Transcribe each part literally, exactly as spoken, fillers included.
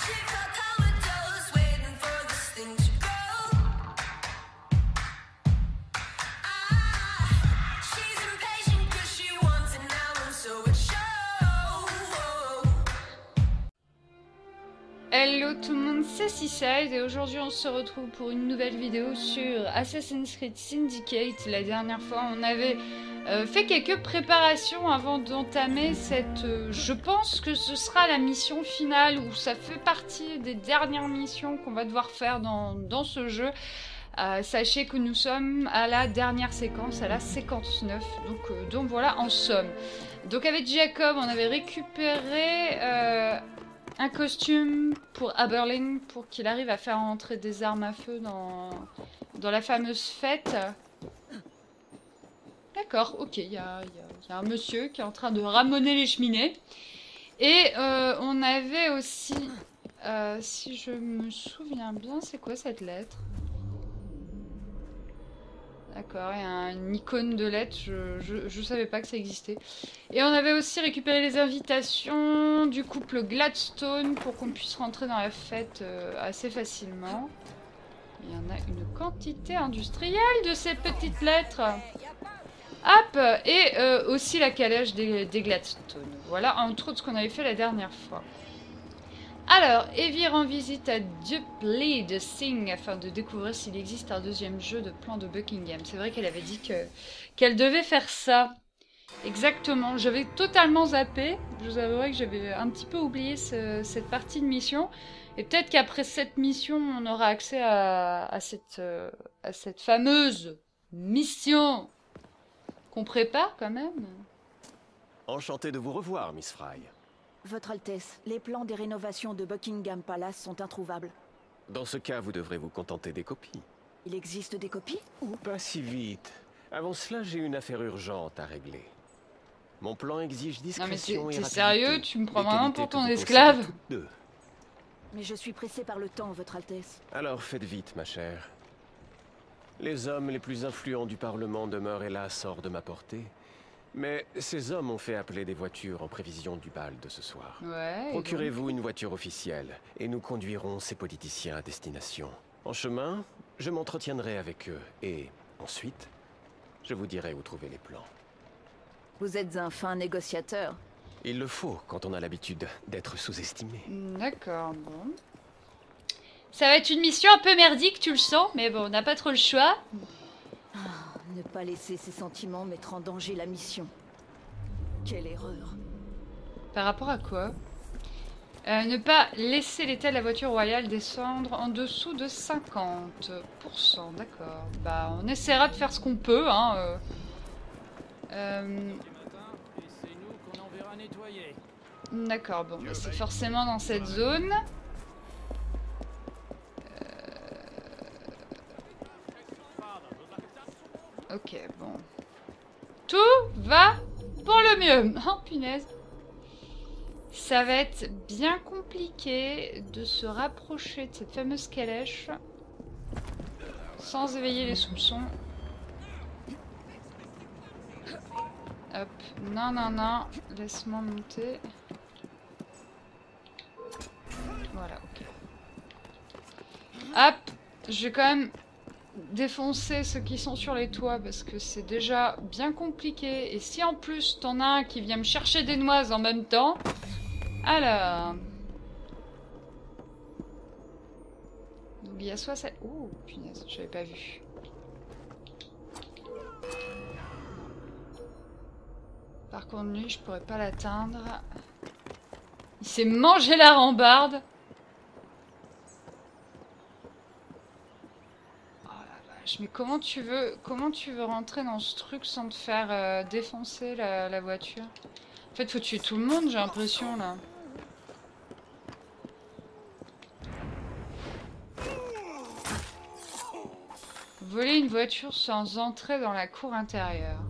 Hello tout le monde, c'est Seaside et aujourd'hui on se retrouve pour une nouvelle vidéo sur Assassin's Creed Syndicate. La dernière fois on avait euh, fait quelques préparations avant d'entamer cette... Euh, je pense que ce sera la mission finale ou ça fait partie des dernières missions qu'on va devoir faire dans, dans ce jeu. Euh, sachez que nous sommes à la dernière séquence, à la cinquante-neuf, donc, euh, donc voilà en somme. Donc avec Jacob on avait récupéré... Euh, un costume pour Aberlin pour qu'il arrive à faire entrer des armes à feu dans, dans la fameuse fête. D'accord, ok, il y a, y, y a un monsieur qui est en train de ramoner les cheminées. Et euh, on avait aussi, euh, si je me souviens bien, c'est quoi cette lettre? D'accord, il y a une icône de lettre, je, je, je savais pas que ça existait. Et on avait aussi récupéré les invitations du couple Gladstone pour qu'on puisse rentrer dans la fête euh, assez facilement. Il y en a une quantité industrielle de ces petites lettres. Hop, et euh, aussi la calèche des, des Gladstone. Voilà, entre autres ce qu'on avait fait la dernière fois. Alors, Evie rend visite à Dupley de Singh afin de découvrir s'il existe un deuxième jeu de plan de Buckingham. C'est vrai qu'elle avait dit que qu'elle devait faire ça. Exactement, j'avais totalement zappé. Je vous avouerai que j'avais un petit peu oublié ce, cette partie de mission. Et peut-être qu'après cette mission, on aura accès à, à, cette, euh, à cette fameuse mission qu'on prépare quand même. Enchanté de vous revoir, Miss Fry. Votre Altesse, les plans des rénovations de Buckingham Palace sont introuvables. Dans ce cas, vous devrez vous contenter des copies. Il existe des copies? Ou pas si vite. Avant cela, j'ai une affaire urgente à régler. Mon plan exige discrétion. Non mais t'es sérieux? Tu me prends vraiment pour ton esclave? Mais je suis pressé par le temps, Votre Altesse. Alors faites vite, ma chère. Les hommes les plus influents du Parlement demeurent hélas hors de ma portée. Mais ces hommes ont fait appeler des voitures en prévision du bal de ce soir. Ouais, procurez-vous une voiture officielle et nous conduirons ces politiciens à destination. En chemin, je m'entretiendrai avec eux et ensuite, je vous dirai où trouver les plans. Vous êtes un fin négociateur. Il le faut quand on a l'habitude d'être sous-estimé. D'accord, bon. Ça va être une mission un peu merdique, tu le sens, mais bon, on n'a pas trop le choix. Ah, ne pas laisser ses sentiments mettre en danger la mission. Quelle erreur. Par rapport à quoi? euh, Ne pas laisser l'état de la voiture royale descendre en dessous de cinquante pour cent. D'accord. Bah, on essaiera de faire ce qu'on peut, hein. Euh... Euh... D'accord, bon, bah, c'est forcément dans cette zone. Ok, bon. Tout va pour le mieux. Oh, punaise. Ça va être bien compliqué de se rapprocher de cette fameuse calèche sans éveiller les soupçons. Hop. Non, non, non. Laisse-moi monter. Voilà, ok. Hop. Je vais quand même... défoncer ceux qui sont sur les toits parce que c'est déjà bien compliqué. Et si en plus t'en as un qui vient me chercher des noises en même temps, alors donc il y a soit ça. Oh punaise, j'avais pas vu. Par contre lui je pourrais pas l'atteindre. Il s'est mangé la rambarde. Mais comment tu veux, comment tu veux rentrer dans ce truc sans te faire euh, défoncer la, la voiture? En fait, faut tuer tout le monde, j'ai l'impression, là. Voler une voiture sans entrer dans la cour intérieure.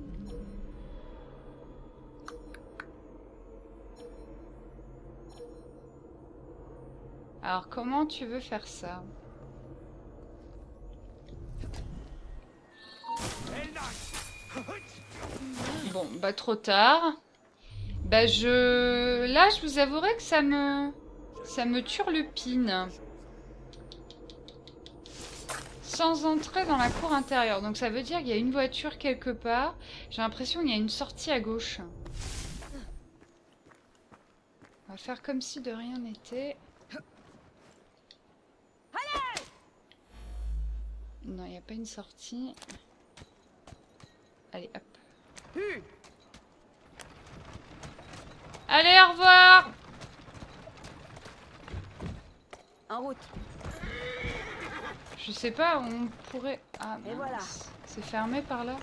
Alors, comment tu veux faire ça? Bon, bah trop tard. Bah je... Là, je vous avouerai que ça me... Ça me turlupine. Sans entrer dans la cour intérieure. Donc ça veut dire qu'il y a une voiture quelque part. J'ai l'impression qu'il y a une sortie à gauche. On va faire comme si de rien n'était. Non, il n'y a pas une sortie. Allez, hop. Allez, au revoir! En route. Je sais pas, on pourrait... Ah, Et voilà. C'est fermé par là.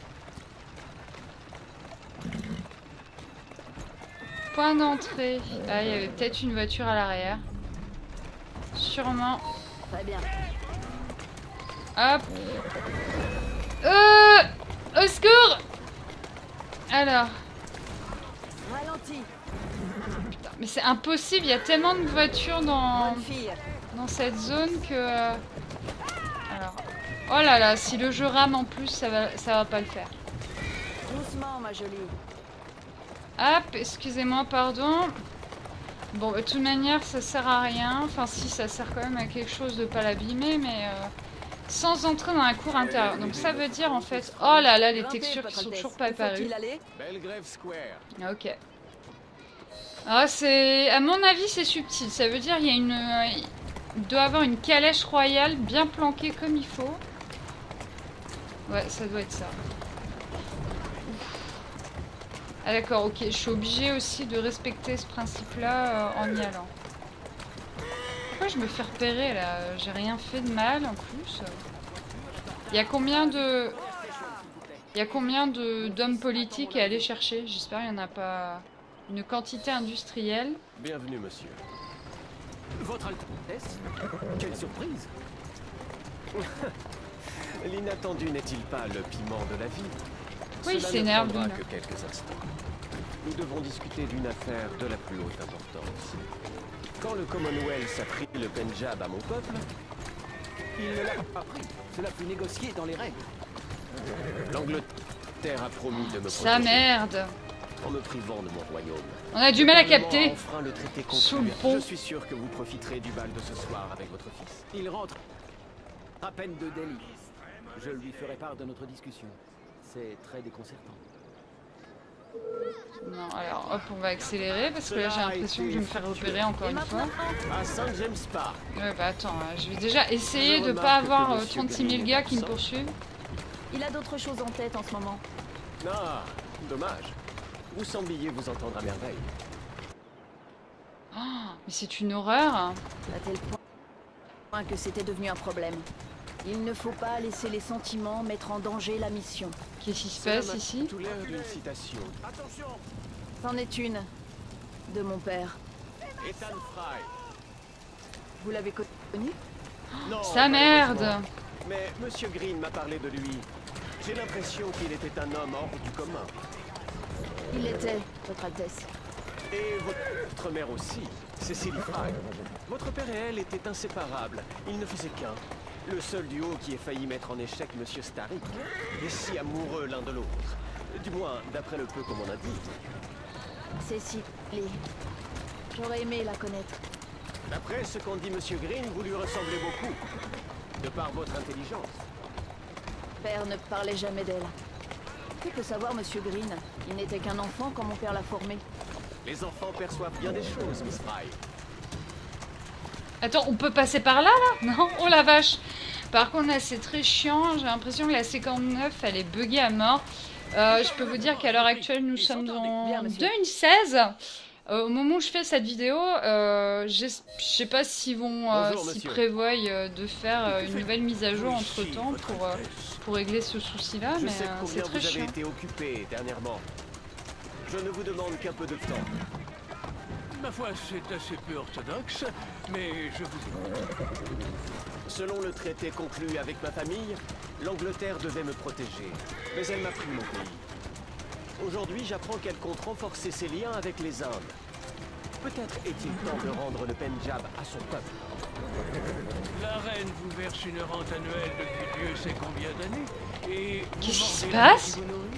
Point d'entrée. Ah, il y avait peut-être une voiture à l'arrière. Sûrement. Très bien. Hop. Euh... Au secours! Alors... Ralenti. Putain, mais c'est impossible, il y a tellement de voitures dans... Bonne fille. dans cette zone que... Alors... Oh là là, si le jeu rame en plus, ça va, ça va pas le faire. Doucement, ma jolie. Hop, excusez-moi, pardon. Bon, de toute manière, ça sert à rien. Enfin, si, ça sert quand même à quelque chose de pas l'abîmer, mais... Euh, sans entrer dans la cour intérieure. Donc ça veut dire, en fait... Oh là là, les textures qui sont toujours pas apparues. Belgrave Square. Ok. Ah, c'est... À mon avis, c'est subtil. Ça veut dire qu'il y a une... Il doit avoir une calèche royale bien planquée comme il faut. Ouais, ça doit être ça. Ah d'accord, ok. Je suis obligée aussi de respecter ce principe-là euh, en y allant. Pourquoi je me fais repérer là? J'ai rien fait de mal en plus. Il y a combien de... Il y a combien de d'hommes politiques à aller chercher? J'espère qu'il n'y en a pas une quantité industrielle. Bienvenue, monsieur. Votre Altesse? Quelle surprise! L'inattendu n'est-il pas le piment de la vie? Oui, il Cela s'énerve, ne prendra lui, là. que quelques instants. Nous devons discuter d'une affaire de la plus haute importance. Quand le Commonwealth a pris le Pendjab à mon peuple, Il ne l'a pas pris. Cela fut négocié dans les règles. l'Angleterre a promis de me Sa protéger merde. en me privant de mon royaume. On a du mal à Le Parlement capter. a enfreint le traité conclu. Sous le pont. Je suis sûr que vous profiterez du bal de ce soir avec votre fils. Il rentre à peine de Delhi. Je lui ferai part de notre discussion. C'est très déconcertant. Non, alors hop, on va accélérer parce que là j'ai l'impression que je vais me faire repérer encore une fois. À Saint James Park. Ouais, bah attends, euh, je vais déjà essayer Je de remarque pas que avoir euh, monsieur trente-six mille Green gars est qui me absent. poursuivent. Il a d'autres choses en tête en ce moment. Ah, dommage. Vous sembliez vous entendre à merveille. Oh, mais c'est une horreur. À tel point que c'était devenu un problème. Il ne faut pas laisser les sentiments mettre en danger la mission. Qu'est-ce qui se Cela passe m'a ici? tout l'air d'une citation. Attention! C'en est une. De mon père. Ethan Fry. Vous l'avez connu? Non, Sa merde. malheureusement. Mais Monsieur Green m'a parlé de lui. J'ai l'impression qu'il était un homme hors du commun. Il l'était, Votre Altesse. Et votre mère aussi, Cécile Fry. Votre père et elle étaient inséparables. Ils ne faisaient qu'un. Le seul duo qui ait failli mettre en échec Monsieur Starrick. Et si amoureux l'un de l'autre. Du moins, d'après le peu qu'on m'en a dit. Cécile. J'aurais aimé la connaître. D'après ce qu'en dit Monsieur Green, vous lui ressemblez beaucoup. De par votre intelligence. Père ne parlait jamais d'elle. Que peut savoir Monsieur Green? Il n'était qu'un enfant quand mon père l'a formé. Les enfants perçoivent bien des choses, Miss Fry. Attends, on peut passer par là, là? Non? Oh la vache! Par contre, là, c'est très chiant. J'ai l'impression que la cinquante-neuf, elle est buggée à mort. Euh, je peux vous dire qu'à l'heure actuelle, nous sommes en deux mille seize. Euh, au moment où je fais cette vidéo, euh, je sais pas s'ils vont, euh, Bonjour, s'ils monsieur. prévoient euh, de faire euh, une nouvelle mise à jour Oui, entre temps votre pour, euh, Altesse. pour régler ce souci-là, Je mais sais euh, c'est combien très vous avez chiant. été occupé dernièrement. Je ne vous demande qu'un peu de temps. Ma foi, c'est assez peu orthodoxe, mais je vous... Selon le traité conclu avec ma famille, l'Angleterre devait me protéger. Mais elle m'a pris mon pays. Aujourd'hui, j'apprends qu'elle compte renforcer ses liens avec les Indes. Peut-être est-il temps de rendre le Pendjab à son peuple. La reine vous verse une rente annuelle depuis Dieu sait combien d'années, et... vous Qu'est-ce qui se mordez la passe qui vous nourrit.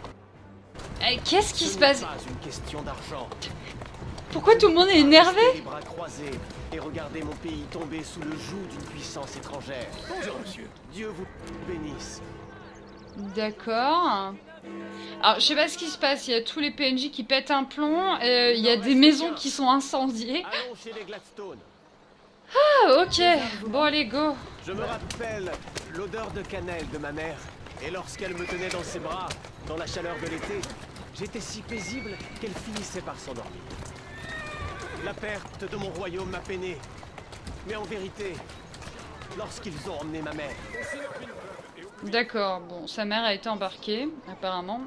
Eh, Qu'est-ce qui Ce se n'est passe? pas une question d'argent. Pourquoi tout le monde est énervé? Les bras croisés et regarder mon pays tomber sous le joug d'une puissance étrangère. Bonjour, monsieur. Dieu vous bénisse. D'accord. Alors, je sais pas ce qui se passe. Il y a tous les P N J qui pètent un plomb. euh, Il y a des maisons qui sont incendiées. Allons chez les Gladstone. Ah, ok. Bon, allez, go. Je me rappelle l'odeur de cannelle de ma mère. Et lorsqu'elle me tenait dans ses bras, dans la chaleur de l'été, j'étais si paisible qu'elle finissait par s'endormir. La perte de mon royaume m'a peiné. Mais en vérité, lorsqu'ils ont emmené ma mère... D'accord, bon, sa mère a été embarquée, apparemment.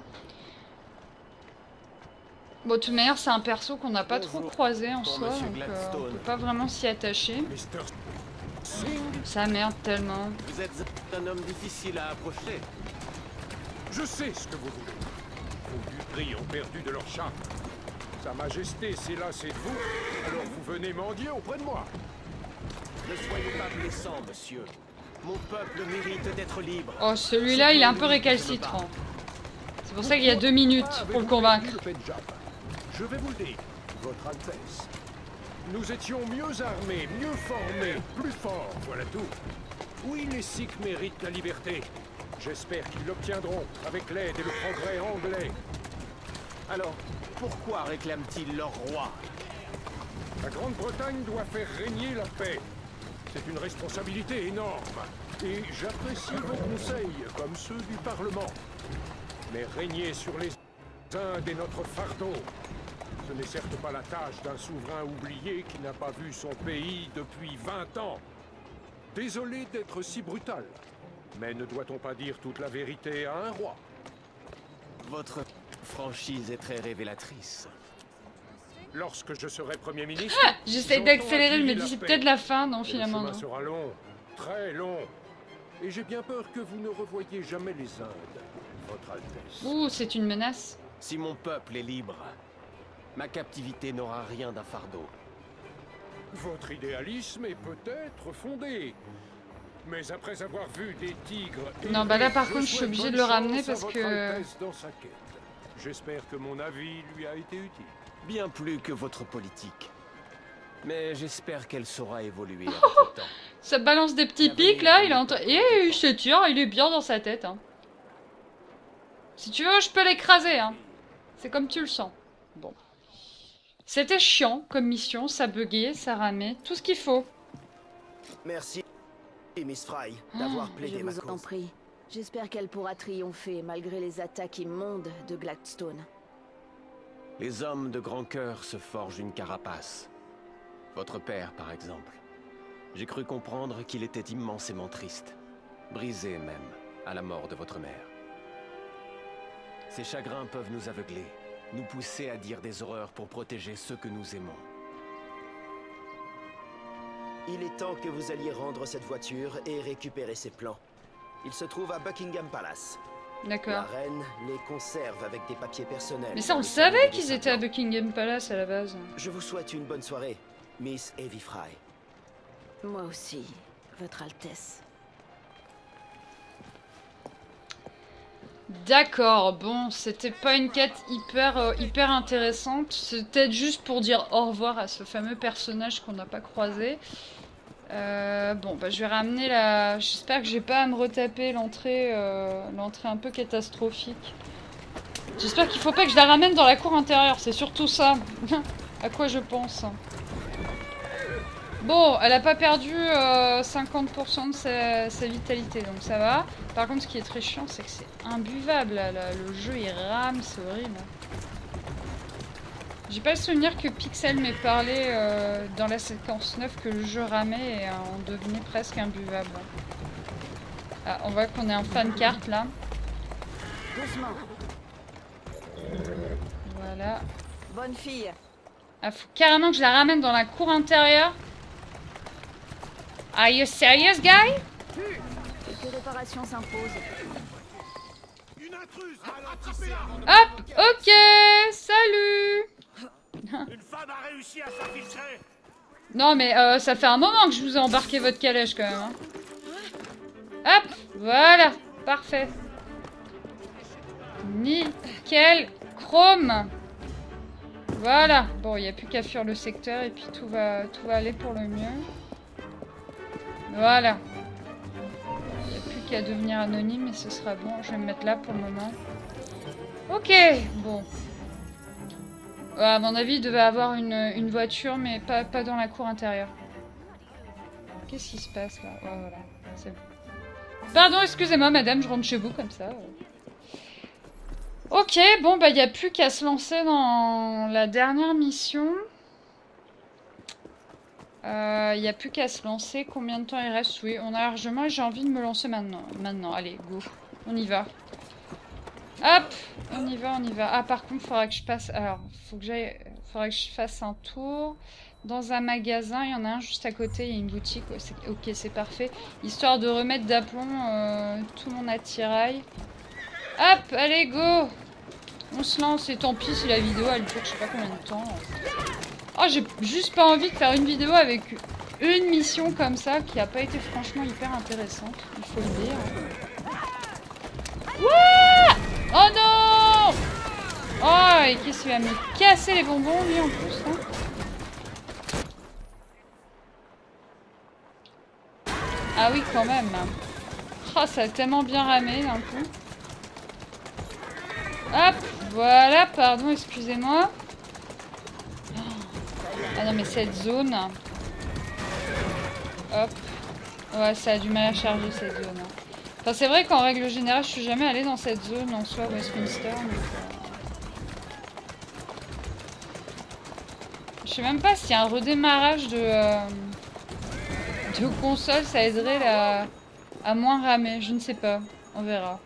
Bon, de toute manière, c'est un perso qu'on n'a pas trop croisé en Pour soi, Monsieur donc euh, on Gladstone. peut pas vraiment s'y attacher. Mister Ça merde tellement. Vous êtes un homme difficile à approcher. Je sais ce que vous voulez. Vos duperies ont perdu de leur charme. Sa Majesté s'est lassée de vous, alors vous venez mendier auprès de moi. Ne soyez pas blessant, monsieur. Mon peuple mérite d'être libre. Oh, celui-là, il est un peu récalcitrant. C'est pour ça qu'il y a deux minutes pour le convaincre. Le Pendjab. Je vais vous le dire, Votre Altesse. Nous étions mieux armés, mieux formés, plus forts, voilà tout. Oui, les Sikhs méritent la liberté. J'espère qu'ils l'obtiendront avec l'aide et le progrès anglais. Alors, pourquoi réclament-ils leur roi? La Grande-Bretagne doit faire régner la paix. C'est une responsabilité énorme. Et j'apprécie vos conseils, comme ceux du Parlement. Mais régner sur les Indes est notre fardeau. Ce n'est certes pas la tâche d'un souverain oublié qui n'a pas vu son pays depuis vingt ans. Désolé d'être si brutal. Mais ne doit-on pas dire toute la vérité à un roi? Votre franchise est très révélatrice. Lorsque je serai Premier ministre... J'essaie d'accélérer, je me dis c'est peut-être la fin, non, finalement. Le chemin Non. sera long, très long. Et j'ai bien peur que vous ne revoyiez jamais les Indes, Votre Altesse. Ouh, c'est une menace. Si mon peuple est libre, ma captivité n'aura rien d'un fardeau. Votre idéalisme est peut-être fondé. Mais après avoir vu des tigres... Non, bah là, par je contre, je suis souhaite obligée de bonne le ramener chance à parce Votre que- Altesse dans sa quête. J'espère que mon avis lui a été utile. Bien plus que votre politique. Mais j'espère qu'elle saura évoluer avec le temps. Ça balance des petits pics, là, il est en train... Et il se tire, il est bien dans sa tête, hein. Si tu veux, je peux l'écraser, hein. C'est comme tu le sens. Bon. C'était chiant comme mission, ça buguait, ça ramait, tout ce qu'il faut. Merci, Miss Fry, d'avoir Je plaidé ma vous en cause. prie. J'espère qu'elle pourra triompher malgré les attaques immondes de Gladstone. Les hommes de grand cœur se forgent une carapace. Votre père, par exemple. J'ai cru comprendre qu'il était immensément triste. Brisé même, à la mort de votre mère. Ces chagrins peuvent nous aveugler, nous pousser à dire des horreurs pour protéger ceux que nous aimons. Il est temps que vous alliez rendre cette voiture et récupérer ses plans. Il se trouve à Buckingham Palace. La D'accord. reine les conserve avec des papiers personnels. Mais ça, on dans le le salon savait des qu'ils dessins étaient à blancs. Buckingham Palace à la base. Je vous souhaite une bonne soirée, Miss Evie Fry. Moi aussi, Votre Altesse. D'accord, bon, c'était pas une quête hyper, euh, hyper intéressante. C'était juste pour dire au revoir à ce fameux personnage qu'on n'a pas croisé. Euh, bon, bah je vais ramener la... J'espère que j'ai pas à me retaper l'entrée euh, l'entrée un peu catastrophique. J'espère qu'il faut pas que je la ramène dans la cour intérieure, c'est surtout ça. À quoi je pense. Bon, elle a pas perdu euh, cinquante pour cent de sa, sa vitalité, donc ça va. Par contre, ce qui est très chiant, c'est que c'est imbuvable. Là, là. Le jeu, il rame, c'est horrible. J'ai pas le souvenir que Pixel m'ait parlé euh, dans la séquence neuf que le jeu ramait et euh, on devenait presque imbuvable. Ah, on voit qu'on est en fan carte là. Doucement. Voilà. Bonne fille. Ah, faut carrément que je la ramène dans la cour intérieure. Are you serious, guy? Quelques réparations s'imposent. Hop, ok, salut. Une femme a réussi à s'infiltrer. Non mais euh, ça fait un moment que je vous ai embarqué votre calèche quand même. Hein. Hop, voilà, parfait. Nickel, chrome. Voilà. Bon, il n'y a plus qu'à fuir le secteur et puis tout va, tout va aller pour le mieux. Voilà. Il n'y a plus qu'à devenir anonyme et ce sera bon. Je vais me mettre là pour le moment. Ok, bon. Ouais, à mon avis, il devait avoir une, une voiture, mais pas, pas dans la cour intérieure. Qu'est-ce qui se passe là? Ouais, voilà, c'est bon. Pardon, excusez-moi, madame, je rentre chez vous comme ça. Ok, bon, bah, il n'y a plus qu'à se lancer dans la dernière mission. Il euh, n'y a plus qu'à se lancer. Combien de temps il reste? Oui, on a largement et j'ai envie de me lancer maintenant. Maintenant, allez, go. On y va. Hop, on y va, on y va. Ah, par contre, il faudra que je passe... Alors, faut que j'aille... faudra que je fasse un tour dans un magasin. Il y en a un juste à côté, il y a une boutique. Ok, c'est parfait. Histoire de remettre d'aplomb euh, tout mon attirail. Hop, allez, go. On se lance et tant pis si la vidéo, elle dure je sais pas combien de temps. Oh, j'ai juste pas envie de faire une vidéo avec une mission comme ça qui a pas été franchement hyper intéressante. Il faut le dire. Wouah! Oh non! Oh, et qu'est-ce qu'il va me casser les bonbons, lui, en plus, hein? Ah oui, quand même. Oh, ça a tellement bien ramé, d'un coup. Hop, voilà, pardon, excusez-moi. Ah non, mais cette zone... Hop. Ouais, ça a du mal à charger, cette zone. Enfin, c'est vrai qu'en règle générale, je suis jamais allée dans cette zone en soi, Westminster. Donc, euh... je sais même pas s'il y a un redémarrage de, euh... de console, ça aiderait la... à moins ramer. Je ne sais pas. On verra.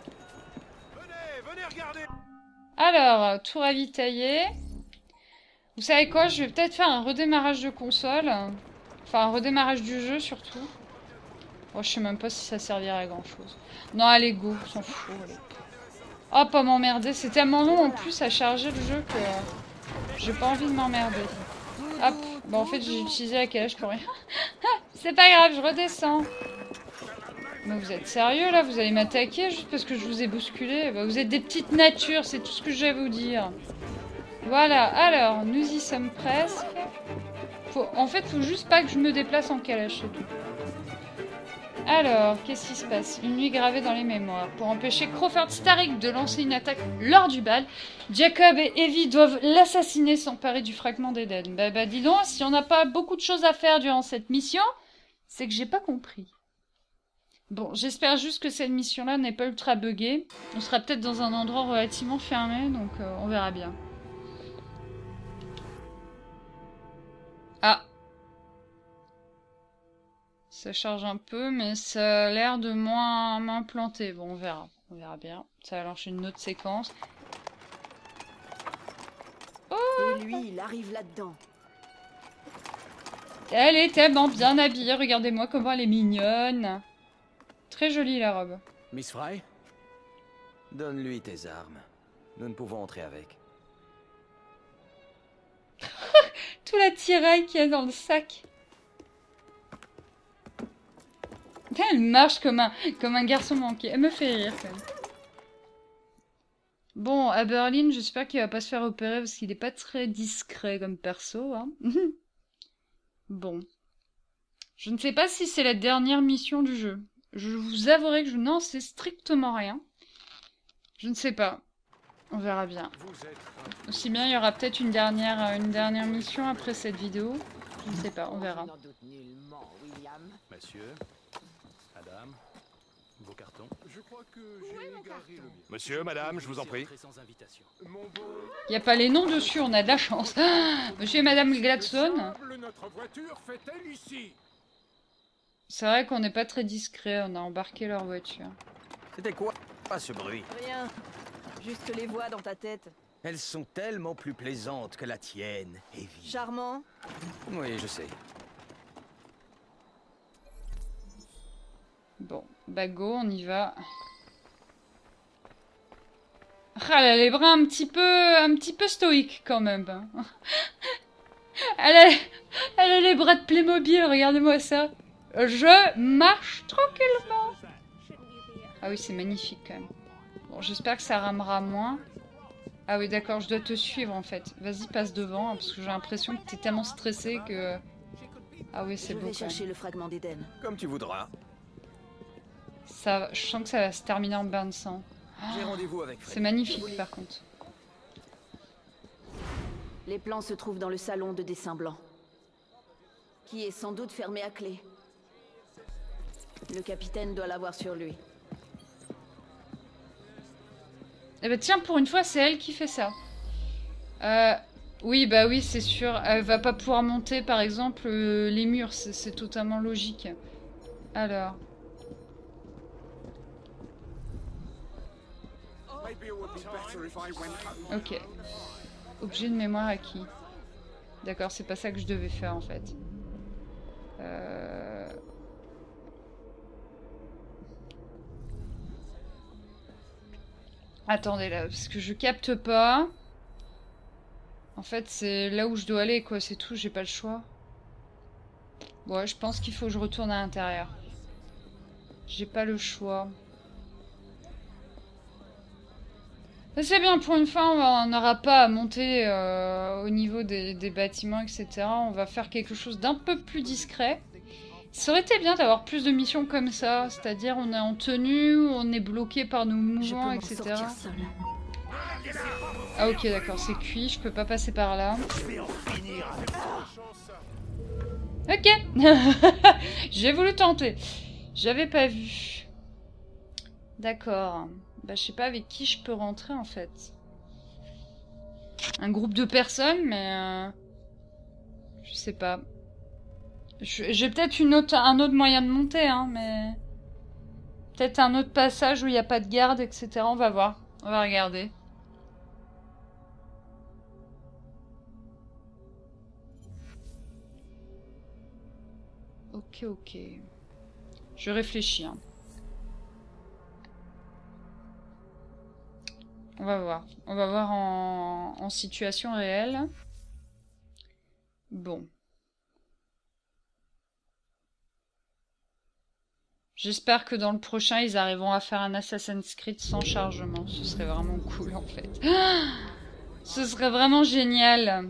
Alors, tout ravitaillé. Vous savez quoi? Je vais peut-être faire un redémarrage de console. Enfin, un redémarrage du jeu, surtout. Oh, je sais même pas si ça servirait à grand chose. Non, allez, go, on s'en fout. Allez. Oh, pas m'emmerder. C'est tellement long en plus à charger le jeu que euh, j'ai pas envie de m'emmerder. Hop. Bon, en fait, j'ai utilisé la calèche pour rien. C'est pas grave, je redescends. Mais vous êtes sérieux là? Vous allez m'attaquer juste parce que je vous ai bousculé? Bah, vous êtes des petites natures, c'est tout ce que j'ai à vous dire. Voilà, alors, nous y sommes presque. Faut... En fait, faut juste pas que je me déplace en calèche, c'est tout. Alors, qu'est-ce qui se passe? Une nuit gravée dans les mémoires. Pour empêcher Crawford Starrick de lancer une attaque lors du bal, Jacob et Evie doivent l'assassiner, s'emparer du fragment d'Eden. Bah, bah, dis donc, si on n'a pas beaucoup de choses à faire durant cette mission, c'est que j'ai pas compris. Bon, j'espère juste que cette mission-là n'est pas ultra buggée. On sera peut-être dans un endroit relativement fermé, donc euh, on verra bien. Ah! Ça charge un peu, mais ça a l'air de moins m'implanter. Bon, on verra. On verra bien. Ça va lancer une autre séquence. Oh! Et lui, il arrive là-dedans. Elle est tellement bien habillée. Regardez-moi comment elle est mignonne. Très jolie, la robe. Miss Fry? Donne-lui tes armes. Nous ne pouvons entrer avec. Tout l'attirail qu'il y a dans le sac. Elle marche comme un, comme un garçon manqué. Elle me fait rire, quand même. Bon, à Berlin, j'espère qu'il va pas se faire opérer parce qu'il est pas très discret comme perso. Hein. Bon. Je ne sais pas si c'est la dernière mission du jeu. Je vous avouerai que je n'en sais strictement rien. Je ne sais pas. On verra bien. Aussi bien, il y aura peut-être une dernière, une dernière mission après cette vidéo. Je ne sais pas, on verra. Monsieur, madame, vos cartons. Je crois que j'ai égaré le mien. Monsieur, madame, je vous en prie. Il n'y a pas les noms dessus, on a de la chance. Ah, monsieur et madame Gladstone. C'est vrai qu'on n'est pas très discret, on a embarqué leur voiture. C'était quoi pas ce bruit? Rien. Juste les voix dans ta tête. Elles sont tellement plus plaisantes que la tienne, Evie. Charmant. Oui, je sais. Bon, bah go, on y va. Ah, elle a les bras un petit peu, un petit peu stoïques quand même. Elle a, elle a les bras de Playmobil, regardez-moi ça. Je marche tranquillement. Ah oui, c'est magnifique quand même. Bon, j'espère que ça ramera moins. Ah oui, d'accord, je dois te suivre en fait. Vas-y, passe devant, hein, parce que j'ai l'impression que t'es tellement stressé que... Ah oui, c'est Je beau vais quand même. chercher le fragment d'Éden. Comme tu voudras. Ça, je sens que ça va se terminer en bain de sang. J'ai rendez-vous avec C'est Freddy. magnifique par contre. Les plans se trouvent dans le salon de dessin blanc, qui est sans doute fermé à clé. Le capitaine doit l'avoir sur lui. Eh ben tiens, pour une fois, c'est elle qui fait ça. Euh, oui, bah oui, c'est sûr. Elle va pas pouvoir monter, par exemple, euh, les murs. C'est totalement logique. Alors... Ok. Objet de mémoire acquis. D'accord, c'est pas ça que je devais faire en fait. Euh... Attendez là, parce que je capte pas. En fait, c'est là où je dois aller quoi, c'est tout, j'ai pas le choix. Ouais, je pense qu'il faut que je retourne à l'intérieur. J'ai pas le choix. C'est bien, pour une fois, on n'aura pas à monter euh, au niveau des, des bâtiments, et cetera. On va faire quelque chose d'un peu plus discret. Ça aurait été bien d'avoir plus de missions comme ça, c'est-à-dire on est en tenue, on est bloqué par nos mouvements, et cetera. Ah ok, d'accord, c'est cuit, je peux pas passer par là. Ok. J'ai voulu tenter. J'avais pas vu. D'accord. Bah, je sais pas avec qui je peux rentrer en fait. Un groupe de personnes, mais euh, je sais pas. J'ai peut-être une autre, un autre moyen de monter, hein, mais peut-être un autre passage où il n'y a pas de garde, et cetera. On va voir, on va regarder. Ok, ok. Je réfléchis. Hein. On va voir. On va voir en, en situation réelle. Bon. J'espère que dans le prochain, ils arriveront à faire un Assassin's Creed sans chargement. Ce serait vraiment cool, en fait. Ce serait vraiment génial.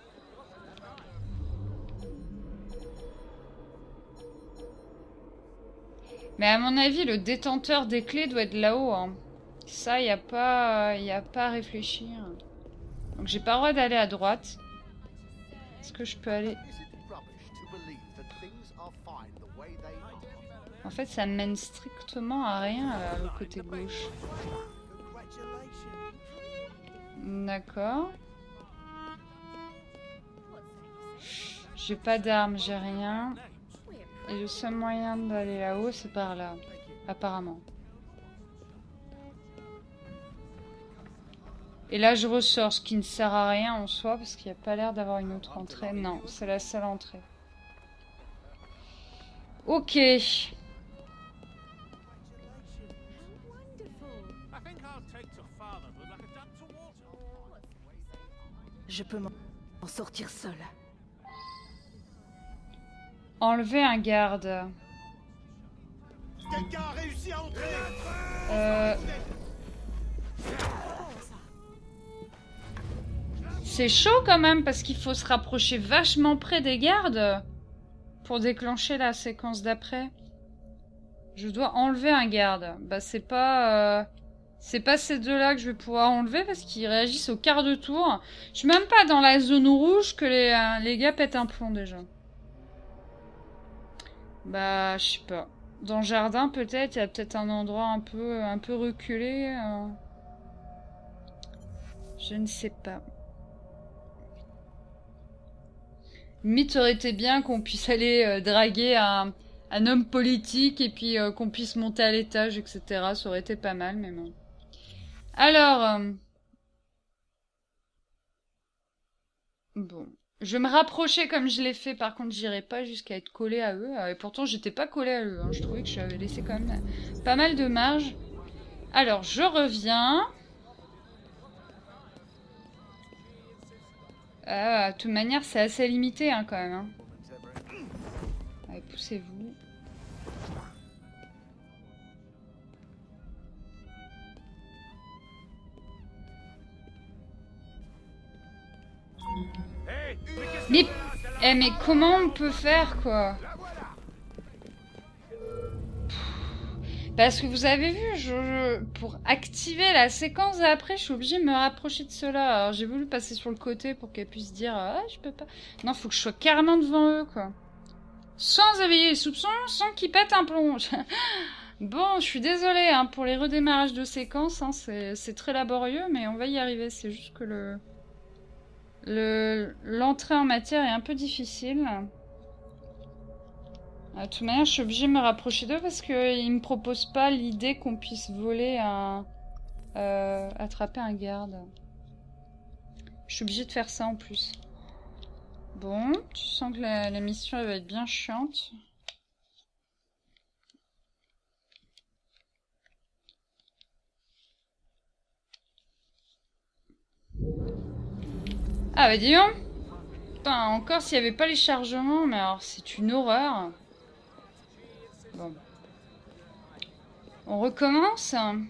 Mais à mon avis, le détenteur des clés doit être là-haut. Hein. Ça, il n'y a pas, y a pas à réfléchir. Donc, j'ai pas le droit d'aller à droite. Est-ce que je peux aller... En fait, ça mène strictement à rien, là, le côté gauche. D'accord. J'ai pas d'armes, j'ai rien. Et le seul moyen d'aller là-haut, c'est par là, apparemment. Et là, je ressors, ce qui ne sert à rien en soi, parce qu'il n'y a pas l'air d'avoir une autre entrée. Non, c'est la seule entrée. Ok. Je peux m'en sortir seule. Enlever un garde. Quelqu'un a réussi à entrer. Euh... C'est chaud quand même parce qu'il faut se rapprocher vachement près des gardes pour déclencher la séquence d'après. Je dois enlever un garde. Bah c'est pas... Euh... C'est pas ces deux-là que je vais pouvoir enlever parce qu'ils réagissent au quart de tour. Je suis même pas dans la zone rouge que les, euh, les gars pètent un plomb déjà. Bah, je sais pas. Dans le jardin, peut-être, il y a peut-être un endroit un peu, un peu reculé. Euh... Je ne sais pas. Limite, aurait été bien qu'on puisse aller euh, draguer un, un homme politique et puis euh, qu'on puisse monter à l'étage, et cetera. Ça aurait été pas mal, mais bon. Alors... Euh... Bon... Je vais me rapprocher comme je l'ai fait, par contre j'irai pas jusqu'à être collé à eux. Et pourtant j'étais pas collé à eux, hein. Je trouvais que j'avais laissé quand même pas mal de marge. Alors je reviens. Ah, de toute manière c'est assez limité hein, quand même. Hein. Allez, poussez-vous. Mais... Eh mais comment on peut faire quoi? Parce que vous avez vu, je, je- pour activer la séquence d'après, je suis obligée de me rapprocher de cela. Alors j'ai voulu passer sur le côté pour qu'elle puisse dire ah je peux pas. Non, faut que je sois carrément devant eux quoi. Sans éveiller les soupçons, sans qu'ils pètent un plomb. Bon, je suis désolée hein, pour les redémarrages de séquence, hein, c'est c'est très laborieux, mais on va y arriver. C'est juste que le le l'entrée en matière est un peu difficile. De toute manière, je suis obligée de me rapprocher d'eux parce qu'ils me proposent pas l'idée qu'on puisse voler un... Euh, attraper un garde. Je suis obligée de faire ça en plus. Bon, tu sens que la, la mission elle va être bien chiante. Ah bah dis donc. Putain, encore s'il n'y avait pas les chargements, mais alors c'est une horreur. Bon. On recommence.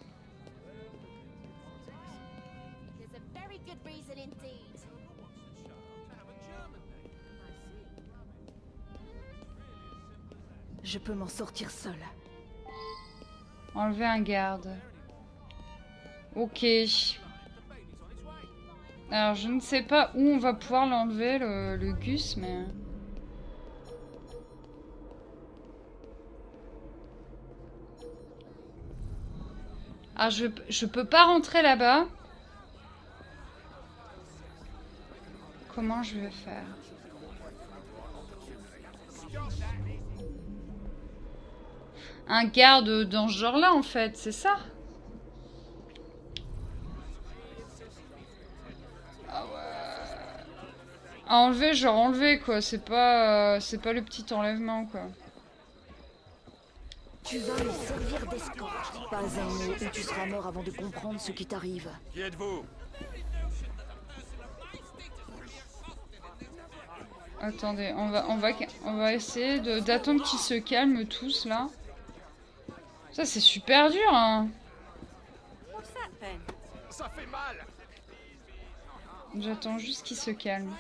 Je peux m'en sortir seule. Enlever un garde. Ok. Alors je ne sais pas où on va pouvoir l'enlever, le, le Gus, mais... Ah, je, je peux pas rentrer là-bas. Comment je vais faire? Un garde dans ce genre-là, en fait, c'est ça? Ah ouais. À enlever, genre enlever, quoi. C'est pas, euh, c'est pas le petit enlèvement, quoi. Tu vas me servir d'escorte. Pas un mot où tu seras mort avant de comprendre ce qui t'arrive. Qui êtes-vous? Attendez, on va, on va, on va essayer de- d'attendre qu'ils se calment tous, là. Ça, c'est super dur, hein. Ça fait mal. J'attends juste qu'ils se calment.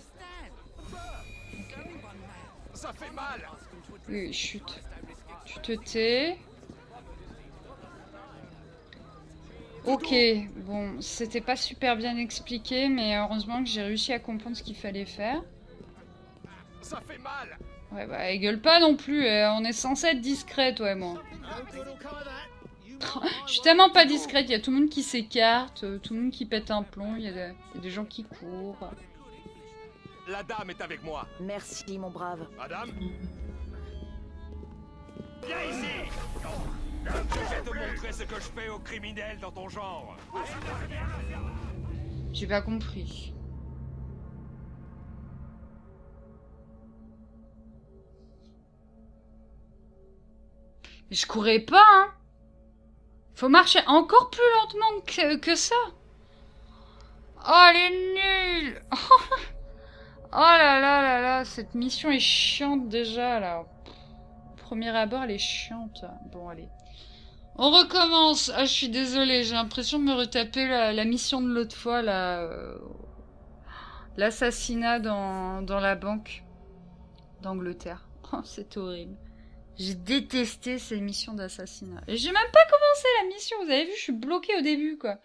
Ça fait mal. Oui, chute. Tu te tais. Ok, bon, c'était pas super bien expliqué, mais heureusement que j'ai réussi à comprendre ce qu'il fallait faire. Ça fait mal. Ouais, bah, elle gueule pas non plus, euh, on est censé être discret, toi et moi. Je suis tellement pas discrète, il y a tout le monde qui s'écarte, euh, tout le monde qui pète un plomb, il y, a des- il y a des gens qui courent. La dame est avec moi. Merci, mon brave. Madame? Viens ici. Je vais te montrer ce que je fais aux criminels dans ton genre. J'ai pas compris. Mais je courais pas, hein. Faut marcher encore plus lentement que, que ça. Oh, elle est nulle. Oh là là là là, cette mission est chiante déjà, là. Au premier abord, elle est chiante. Bon, allez. On recommence. Ah, je suis désolée, j'ai l'impression de me retaper la, la mission de l'autre fois, là. Euh, L'assassinat dans, dans la banque d'Angleterre. Oh, c'est horrible. J'ai détesté ces missions d'assassinat. Et j'ai même pas commencé la mission, vous avez vu, je suis bloquée au début, quoi.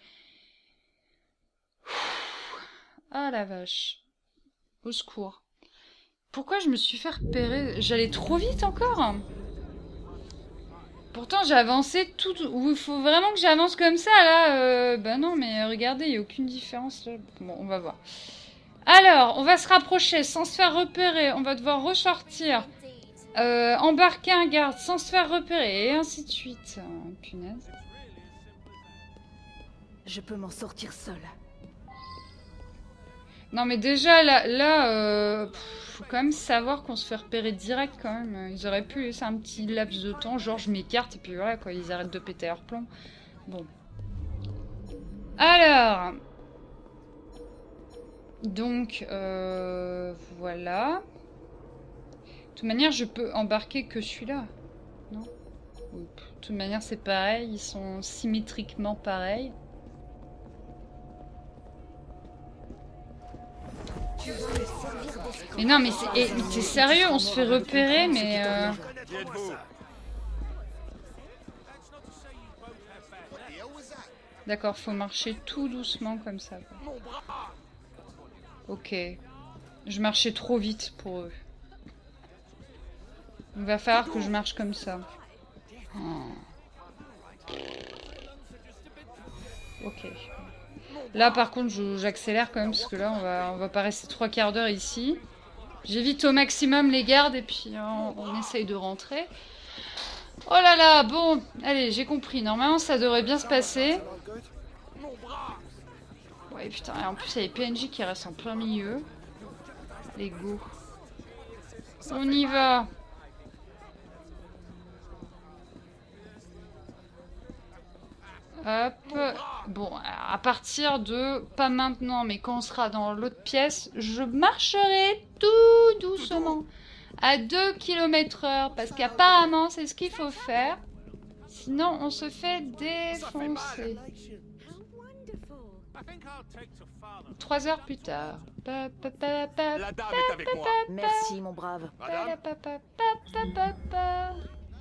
Ah la vache. Au secours. Pourquoi je me suis fait repérer? J'allais trop vite encore. Pourtant j'ai avancé tout... Il faut vraiment que j'avance comme ça, là. Euh... Bah non, mais regardez, il n'y a aucune différence, là. Bon, on va voir. Alors, on va se rapprocher sans se faire repérer. On va devoir ressortir. Euh, embarquer un garde sans se faire repérer, et ainsi de suite. Euh, punaise. Je peux m'en sortir seule. Non mais déjà là, là euh, pff, faut quand même savoir qu'on se fait repérer direct quand même. Ils auraient pu laisser un petit laps de temps, genre je m'écarte et puis voilà quoi, ils arrêtent de péter leur plomb. Bon. Alors. Donc, euh, voilà. De toute manière, je peux embarquer que celui-là. Non? De toute manière, c'est pareil, ils sont symétriquement pareils. Mais non, mais t'es sérieux, on se fait repérer, mais... Euh... D'accord, faut marcher tout doucement comme ça. Quoi. Ok. Je marchais trop vite pour eux. Il va falloir que je marche comme ça. Oh. Ok. Là par contre j'accélère quand même parce que là on va, on va pas rester trois quarts d'heure ici. J'évite au maximum les gardes et puis on, on essaye de rentrer. Oh là là, bon, allez, j'ai compris. Normalement ça devrait bien se passer. Ouais putain, et en plus il y a les P N J qui restent en plein milieu. Les go. On y va. Hop. Bon, à partir de... Pas maintenant, mais quand on sera dans l'autre pièce, je marcherai tout doucement. À deux kilomètres heure. Parce qu'apparemment, c'est ce qu'il faut faire. Sinon, on se fait défoncer. Trois heures plus tard. Pa, pa, pa, pa, La dame est avec moi. Merci, mon brave. Madame, pa, pa, pa, pa, pa, pa.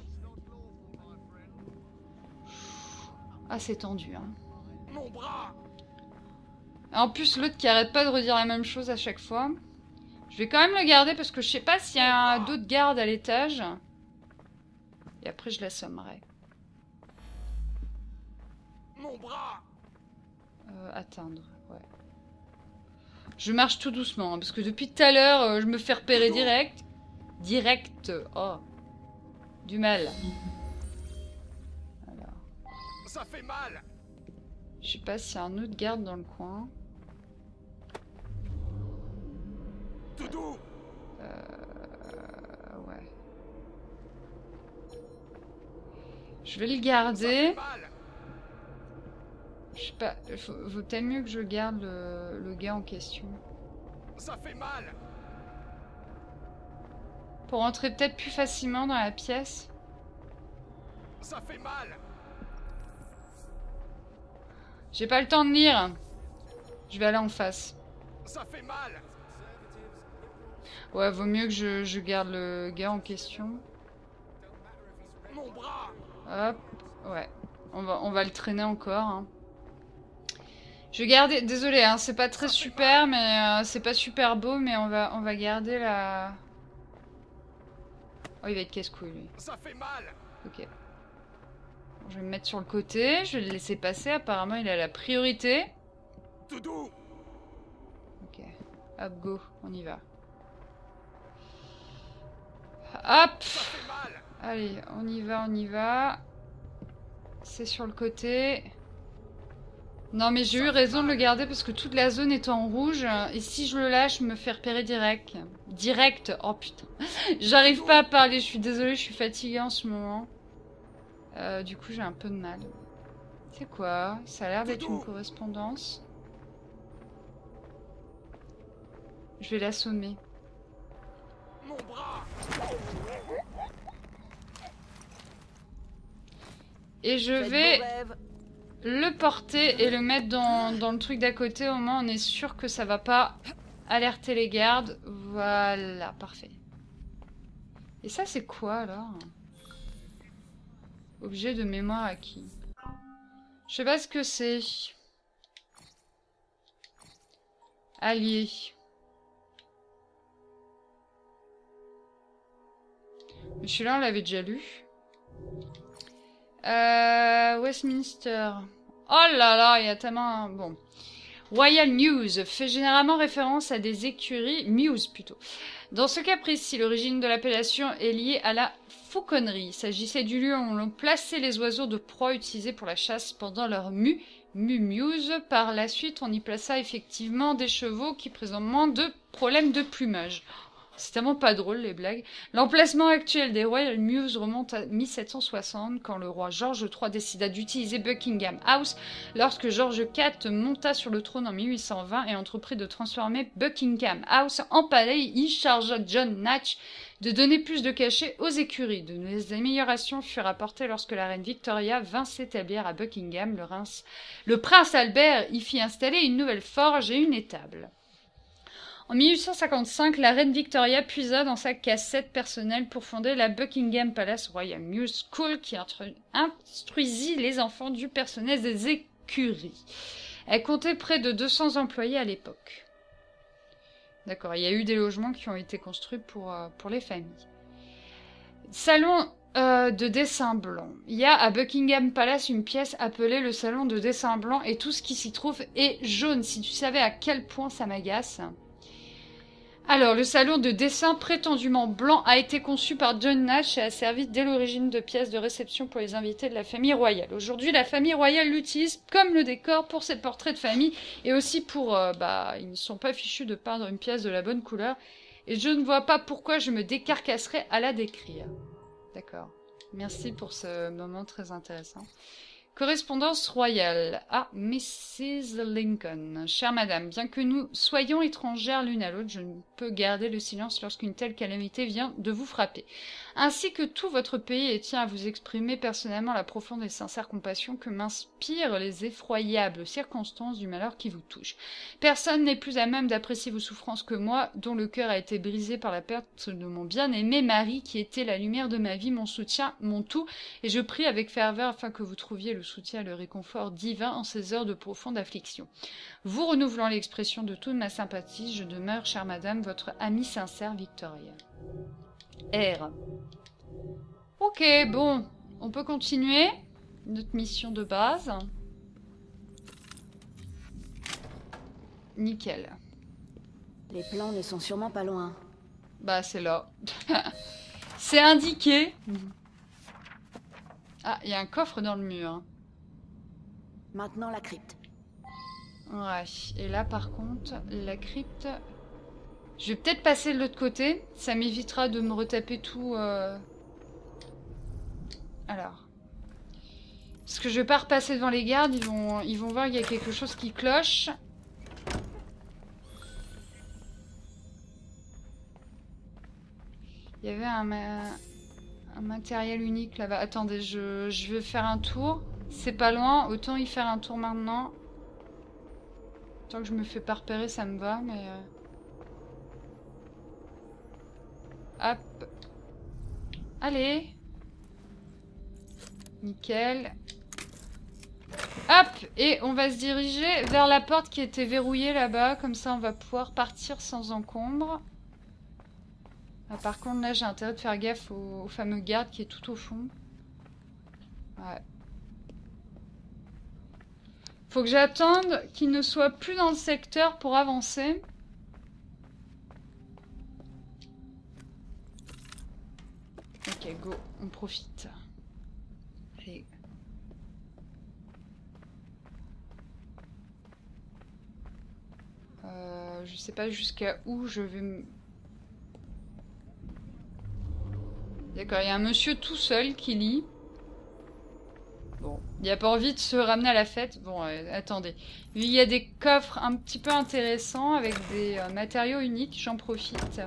Ah, c'est tendu, hein. mon bras. En plus, l'autre qui arrête pas de redire la même chose à chaque fois. Je vais quand même le garder parce que je sais pas s'il y a d'autres gardes à l'étage. Et après, je l'assommerai. Mon bras. Euh, atteindre, ouais. Je marche tout doucement, hein, parce que depuis tout à l'heure, euh, je me fais repérer direct. Direct. Oh. Du mal. Alors. Ça fait mal. Je sais pas s'il y a un autre garde dans le coin. Tout doux. Euh... Ouais. Je vais le garder. Je sais pas, il faut, faut peut-être mieux que je garde le, le gars en question. Ça fait mal. Pour entrer peut-être plus facilement dans la pièce. Ça fait mal. J'ai pas le temps de lire. Je vais aller en face. Ça fait mal. Ouais, vaut mieux que je, je garde le gars en question. Mon bras. Hop, ouais. On va, on va le traîner encore. Hein. Je vais garder... Désolé, hein, c'est pas très super, mais euh, c'est pas super beau, mais on va, on va garder la... Oh, il va être casse-couille, lui. Ça fait mal. Ok. Bon, je vais me mettre sur le côté, je vais le laisser passer. Apparemment, il a la priorité. Tout doux. Ok. Hop, go, on y va. Hop. Ça fait mal. Allez, on y va, on y va. C'est sur le côté. Non, mais j'ai eu raison de le garder parce que toute la zone est en rouge. Et si je le lâche, je me fais repérer direct. Direct. Oh putain. J'arrive pas à parler. Je suis désolée, je suis fatiguée en ce moment. Euh, du coup, j'ai un peu de mal. C'est quoi? Ça a l'air d'être une correspondance. Je vais l'assommer. Mon bras. Et je vais le porter et le mettre dans, dans le truc d'à côté. Au moins, on est sûr que ça va pas alerter les gardes. Voilà, parfait. Et ça, c'est quoi, alors? Objet de mémoire acquis. Je sais pas ce que c'est. Allié. Mais celui-là, on l'avait déjà lu. Euh, Westminster. Oh là là, il y a tellement... Bon. Royal News fait généralement référence à des écuries... Mews plutôt. Dans ce cas précis, l'origine de l'appellation est liée à la fauconnerie. Il s'agissait du lieu où on plaçait les oiseaux de proie utilisés pour la chasse pendant leur mue. Mu-mews. Par la suite, on y plaça effectivement des chevaux qui présentent moins de problèmes de plumage. C'est tellement pas drôle, les blagues. L'emplacement actuel des Royal Mews remonte à mille sept cent soixante, quand le roi George trois décida d'utiliser Buckingham House, lorsque George quatre monta sur le trône en mille huit cent vingt et entreprit de transformer Buckingham House en palais. Il chargea John Natch de donner plus de cachet aux écuries. De nouvelles améliorations furent apportées lorsque la reine Victoria vint s'établir à Buckingham. Le, Reims... le prince Albert y fit installer une nouvelle forge et une étable. En mille huit cent cinquante-cinq, la reine Victoria puisa dans sa cassette personnelle pour fonder la Buckingham Palace Royal Music School qui instruisit les enfants du personnel des écuries. Elle comptait près de deux cents employés à l'époque. D'accord, il y a eu des logements qui ont été construits pour, euh, pour les familles. Salon euh, de dessin blanc. Il y a à Buckingham Palace une pièce appelée le salon de dessin blanc et tout ce qui s'y trouve est jaune. Si tu savais à quel point ça m'agace. Alors, le salon de dessin prétendument blanc a été conçu par John Nash et a servi dès l'origine de pièces de réception pour les invités de la famille royale. Aujourd'hui, la famille royale l'utilise comme le décor pour ses portraits de famille et aussi pour... Euh, bah, ils ne sont pas fichus de peindre une pièce de la bonne couleur. Et je ne vois pas pourquoi je me décarcasserais à la décrire. D'accord. Merci pour ce moment très intéressant. Correspondance royale à missus Lincoln. Chère madame, bien que nous soyons étrangères l'une à l'autre, je ne peux garder le silence lorsqu'une telle calamité vient de vous frapper. Ainsi que tout votre pays et tient à vous exprimer personnellement la profonde et sincère compassion que m'inspirent les effroyables circonstances du malheur qui vous touche. Personne n'est plus à même d'apprécier vos souffrances que moi, dont le cœur a été brisé par la perte de mon bien-aimé mari, qui était la lumière de ma vie, mon soutien, mon tout, et je prie avec ferveur afin que vous trouviez le soutien et le réconfort divin en ces heures de profonde affliction. Vous renouvelant l'expression de toute ma sympathie, je demeure, chère madame, votre amie sincère Victoria. R. Ok, bon, on peut continuer notre mission de base. Nickel. Les plans ne sont sûrement pas loin. Bah, c'est là. C'est indiqué. Ah, il y a un coffre dans le mur. Maintenant la crypte. Ouais, et là par contre, la crypte... Je vais peut-être passer de l'autre côté, ça m'évitera de me retaper tout... Euh... Alors... Parce que je vais pas repasser devant les gardes, ils vont, ils vont voir qu'il y a quelque chose qui cloche. Il y avait un, un matériel unique là-bas. Attendez, je, je vais faire un tour. C'est pas loin, autant y faire un tour maintenant. Tant que je me fais pas repérer, ça me va, mais... Euh... Hop. Allez. Nickel. Hop. Et on va se diriger vers la porte qui était verrouillée là-bas. Comme ça, on va pouvoir partir sans encombre. Ah, par contre, là, j'ai intérêt de faire gaffe au, au fameux garde qui est tout au fond. Ouais. Faut que j'attende qu'il ne soit plus dans le secteur pour avancer. Ok, go, on profite. Allez. Euh, je sais pas jusqu'à où je vais me... D'accord, il y a un monsieur tout seul qui lit. Bon, il n'y a pas envie de se ramener à la fête. Bon, euh, attendez. Il y a des coffres un petit peu intéressants avec des euh, matériaux uniques. J'en profite.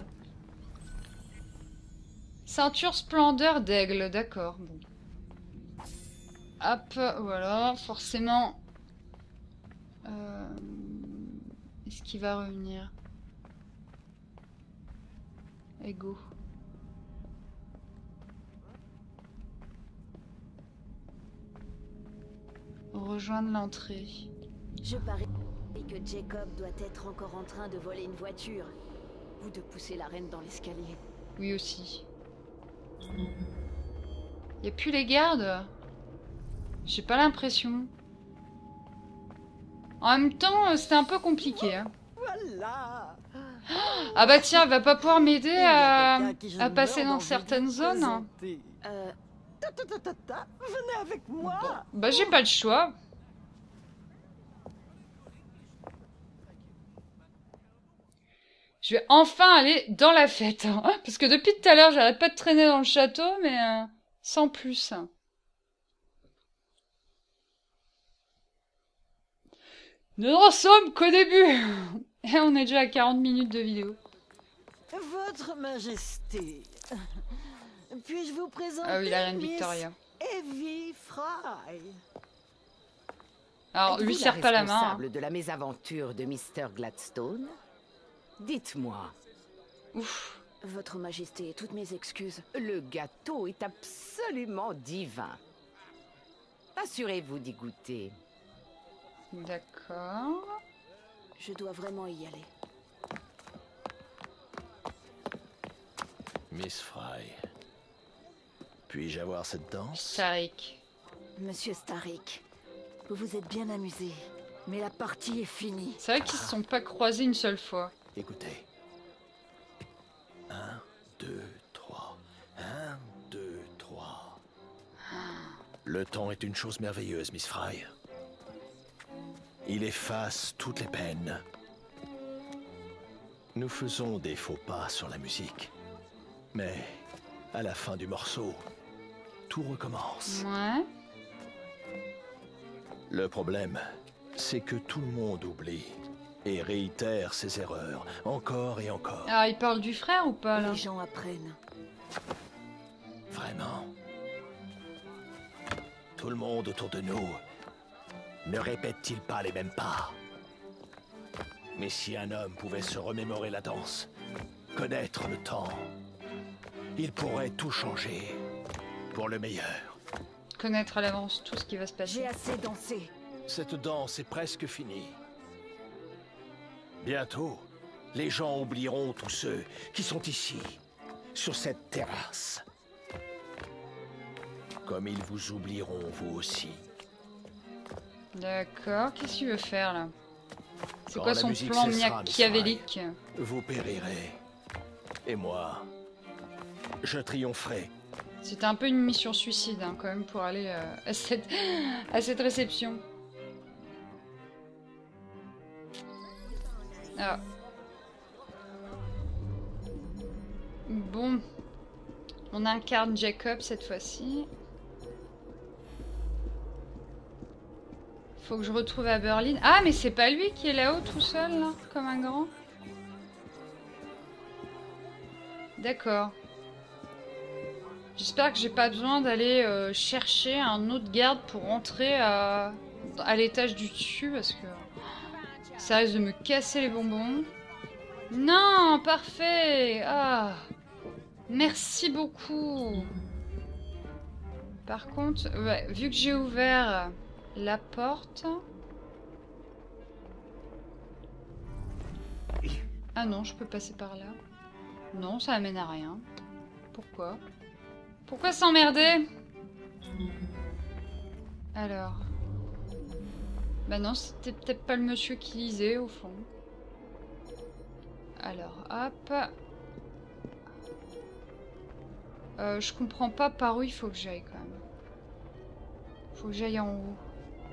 Ceinture splendeur d'aigle. D'accord. Bon. Hop, voilà. Forcément. Euh... Est-ce qu'il va revenir? Et go. Rejoindre l'entrée. Je parie que Jacob doit être encore en train de voler une voiture ou de pousser la reine dans l'escalier. Oui aussi. Y a plus les gardes? J'ai pas l'impression. En même temps, c'était un peu compliqué. Hein. Voilà. Ah bah tiens, elle va pas pouvoir m'aider à, à passer dans certaines zones. Euh... Ta, ta, ta, ta, ta. Venez avec moi. Bon. Bah j'ai pas le choix. Je vais enfin aller dans la fête. Hein, parce que depuis tout à l'heure, j'arrête pas de traîner dans le château, mais euh, sans plus. Nous n'en sommes qu'au début. Et on est déjà à quarante minutes de vidéo. Votre Majesté, puis-je vous présenter Ah oui, la reine Miss Victoria. Evie Fry. Alors, lui serre pas la main. Responsable de la mésaventure de Mister Gladstone? Dites-moi. Ouf. Votre Majesté, toutes mes excuses. Le gâteau est absolument divin. Assurez-vous d'y goûter. D'accord. Je dois vraiment y aller. Miss Fry, puis-je avoir cette danse? Starik. Monsieur Starik, vous vous êtes bien amusé, mais la partie est finie. C'est vrai qu'ils se sont pas croisés une seule fois. Écoutez. Un, deux, trois. Un, deux, trois. Le temps est une chose merveilleuse, Miss Fry. Il efface toutes les peines. Nous faisons des faux pas sur la musique. Mais, à la fin du morceau, tout recommence. Ouais. Le problème, c'est que tout le monde oublie et réitère ses erreurs, encore et encore. Ah, il parle du frère ou pas, là? Les gens apprennent. Vraiment. Tout le monde autour de nous ne répète-t-il pas les mêmes pas? Mais si un homme pouvait se remémorer la danse, connaître le temps, il pourrait tout changer pour le meilleur. Connaître à l'avance tout ce qui va se passer. J'ai assez dansé. Cette danse est presque finie. Bientôt, les gens oublieront tous ceux qui sont ici, sur cette terrasse. Comme ils vous oublieront vous aussi. D'accord, qu'est-ce qu'il veut faire là? C'est Quand quoi la son musique plan cessera, machiavélique? Vous périrez. Et moi, je triompherai. C'était un peu une mission suicide hein, quand même pour aller euh, à, cette... à cette réception. Ah. Bon. On incarne Jacob cette fois-ci. Faut que je retrouve à Berlin. Ah, mais c'est pas lui qui est là-haut tout seul, là, comme un grand. D'accord. J'espère que j'ai pas besoin d'aller euh, chercher un autre garde pour rentrer à, à l'étage du dessus, parce que ça risque de me casser les bonbons. Non, parfait. Ah, merci beaucoup. Par contre, ouais, vu que j'ai ouvert la porte... Ah non, je peux passer par là. Non, ça amène à rien. Pourquoi? Pourquoi s'emmerder? Alors... Bah non, c'était peut-être pas le monsieur qui lisait, au fond. Alors, hop... Euh, je comprends pas par où il faut que j'aille, quand même. Faut que j'aille en haut.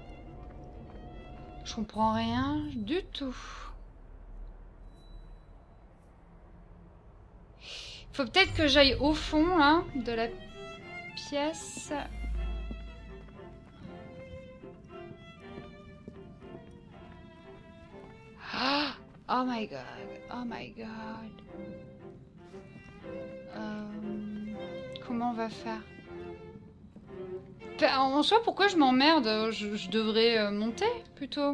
Je comprends rien du tout. Faut peut-être que j'aille au fond, là, de la pièce. Ah! Oh my god, oh my god. Euh, comment on va faire? En soi, pourquoi je m'emmerde? je, je devrais euh, monter, plutôt.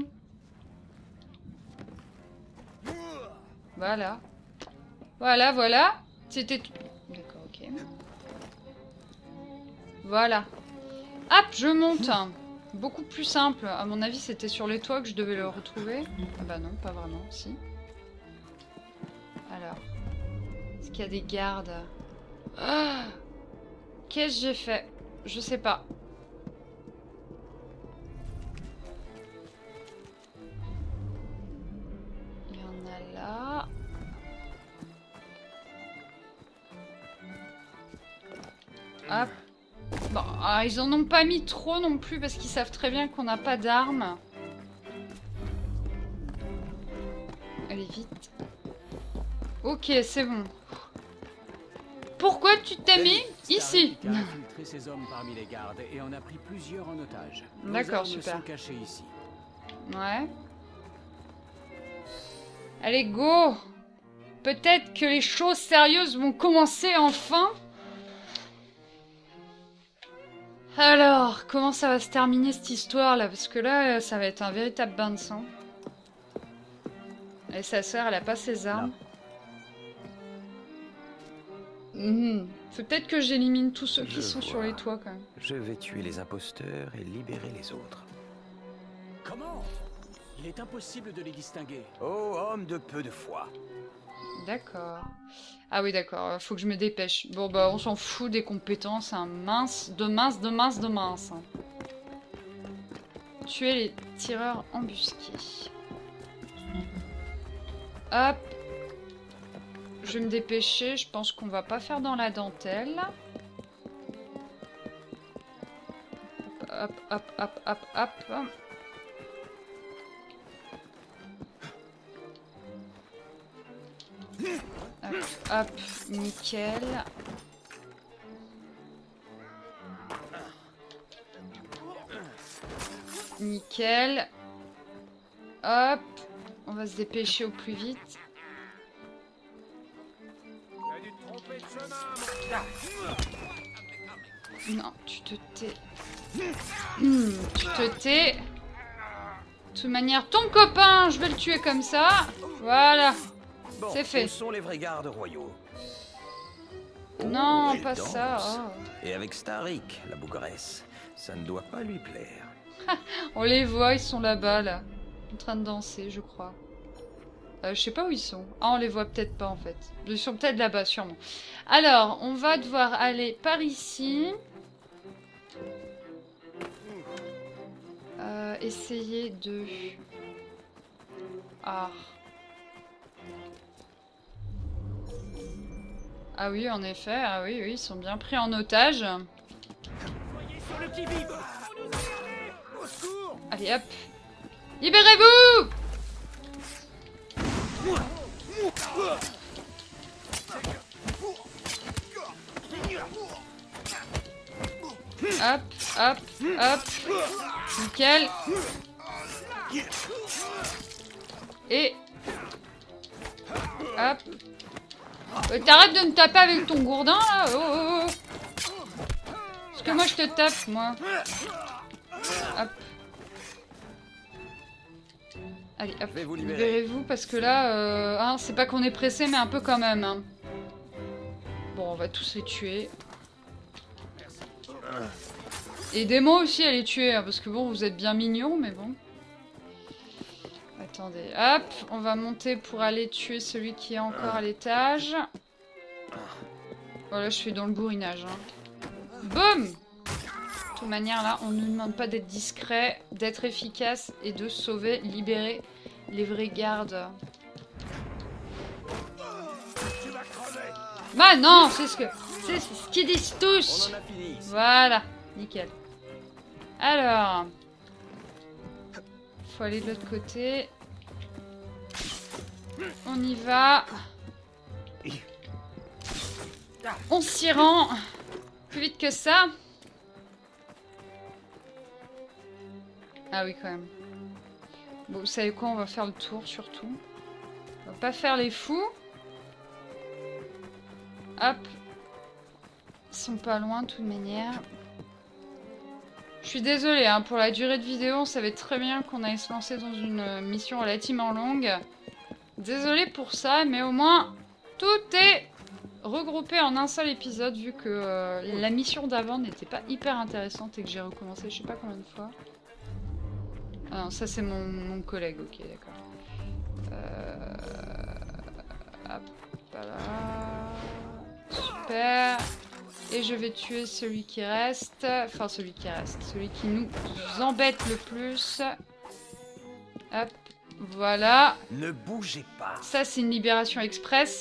Voilà. Voilà, voilà. C'était tout... D'accord, ok. Voilà. Hop, je monte. Beaucoup plus simple. À mon avis, c'était sur les toits que je devais le retrouver. Ah bah non, pas vraiment, si. Alors. Est-ce qu'il y a des gardes? Ah, qu'est-ce que j'ai fait? Je sais pas. Il y en a là. Hop. Bon, alors, ils en ont pas mis trop non plus parce qu'ils savent très bien qu'on n'a pas d'armes. Allez, vite. Ok, c'est bon. Pourquoi tu t'es mis ici? Il a infiltré ses hommes parmi les gardes et en a pris plusieurs en otage. D'accord, super. Sont cachés ici. Ouais. Allez, go! Peut-être que les choses sérieuses vont commencer enfin. Alors, comment ça va se terminer cette histoire là? Parce que là, ça va être un véritable bain de sang. Et sa sœur, elle a pas ses armes. Là. Mmh. Faut peut-être que j'élimine tous ceux qui Je sont vois. sur les toits quand même. Je vais tuer les imposteurs et libérer les autres. Comment? Il est impossible de les distinguer. Oh, homme de peu de foi. D'accord. Ah oui, d'accord. Faut que je me dépêche. Bon, bah, on s'en fout des compétences. Hein. Mince, de mince, de mince, de mince. Hein. Tuer les tireurs embusqués. Hop. Je vais me dépêcher. Je pense qu'on va pas faire dans la dentelle. Hop, hop, hop, hop, hop. Hop, hop, nickel. Nickel. Hop. On va se dépêcher au plus vite. Non, tu te tais. Hmm, tu te tais. De toute manière, ton copain, je vais le tuer comme ça. Voilà. Bon, C'est fait. où sont les vrais gardes royaux? Non, elle pas danse. ça. Oh. Et avec Starik, la bougresse. Ça ne doit pas lui plaire. On les voit, ils sont là-bas, là. En train de danser, je crois. Euh, je sais pas où ils sont. Ah, on les voit peut-être pas, en fait. Ils sont peut-être là-bas, sûrement. Alors, on va devoir aller par ici. Euh, essayer de... Ah. Ah oui, en effet. Ah oui, oui, ils sont bien pris en otage. Allez, hop. Libérez-vous! Hop, hop, hop. Nickel. Et... Hop. Euh, T'arrêtes de me taper avec ton gourdin, là. Oh, oh, oh. Parce que moi, je te tape, moi. Hop. Allez, hop. Vous libérer. Libérez-vous, parce que là, euh, hein, c'est pas qu'on est pressé, mais un peu quand même. Hein. Bon, on va tous les tuer. Aidez-moi aussi à les tuer, hein, parce que bon, vous êtes bien mignons, mais bon. Attendez, hop, on va monter pour aller tuer celui qui est encore à l'étage. Voilà, je suis dans le bourrinage. Hein. Boum! De toute manière, là, on ne nous demande pas d'être discret, d'être efficace et de sauver, libérer les vrais gardes. Bah non, c'est ce que... C'est ce qu'ils disent tous. Voilà, nickel. Alors... Faut aller de l'autre côté. On y va. On s'y rend. Plus vite que ça. Ah oui, quand même. Bon, vous savez quoi? On va faire le tour, surtout. On va pas faire les fous. Hop. Ils sont pas loin, de toute manière. Je suis désolée, hein, pour la durée de vidéo, on savait très bien qu'on allait se lancer dans une euh, mission relativement longue. Désolée pour ça, mais au moins, tout est regroupé en un seul épisode, vu que euh, la mission d'avant n'était pas hyper intéressante et que j'ai recommencé je sais pas combien de fois. Ah non, ça c'est mon, mon collègue, ok, d'accord. Euh... Hop là. Super. Et je vais tuer celui qui reste. Enfin, celui qui reste. Celui qui nous embête le plus. Hop. Voilà. Ne bougez pas. Ça, c'est une libération express.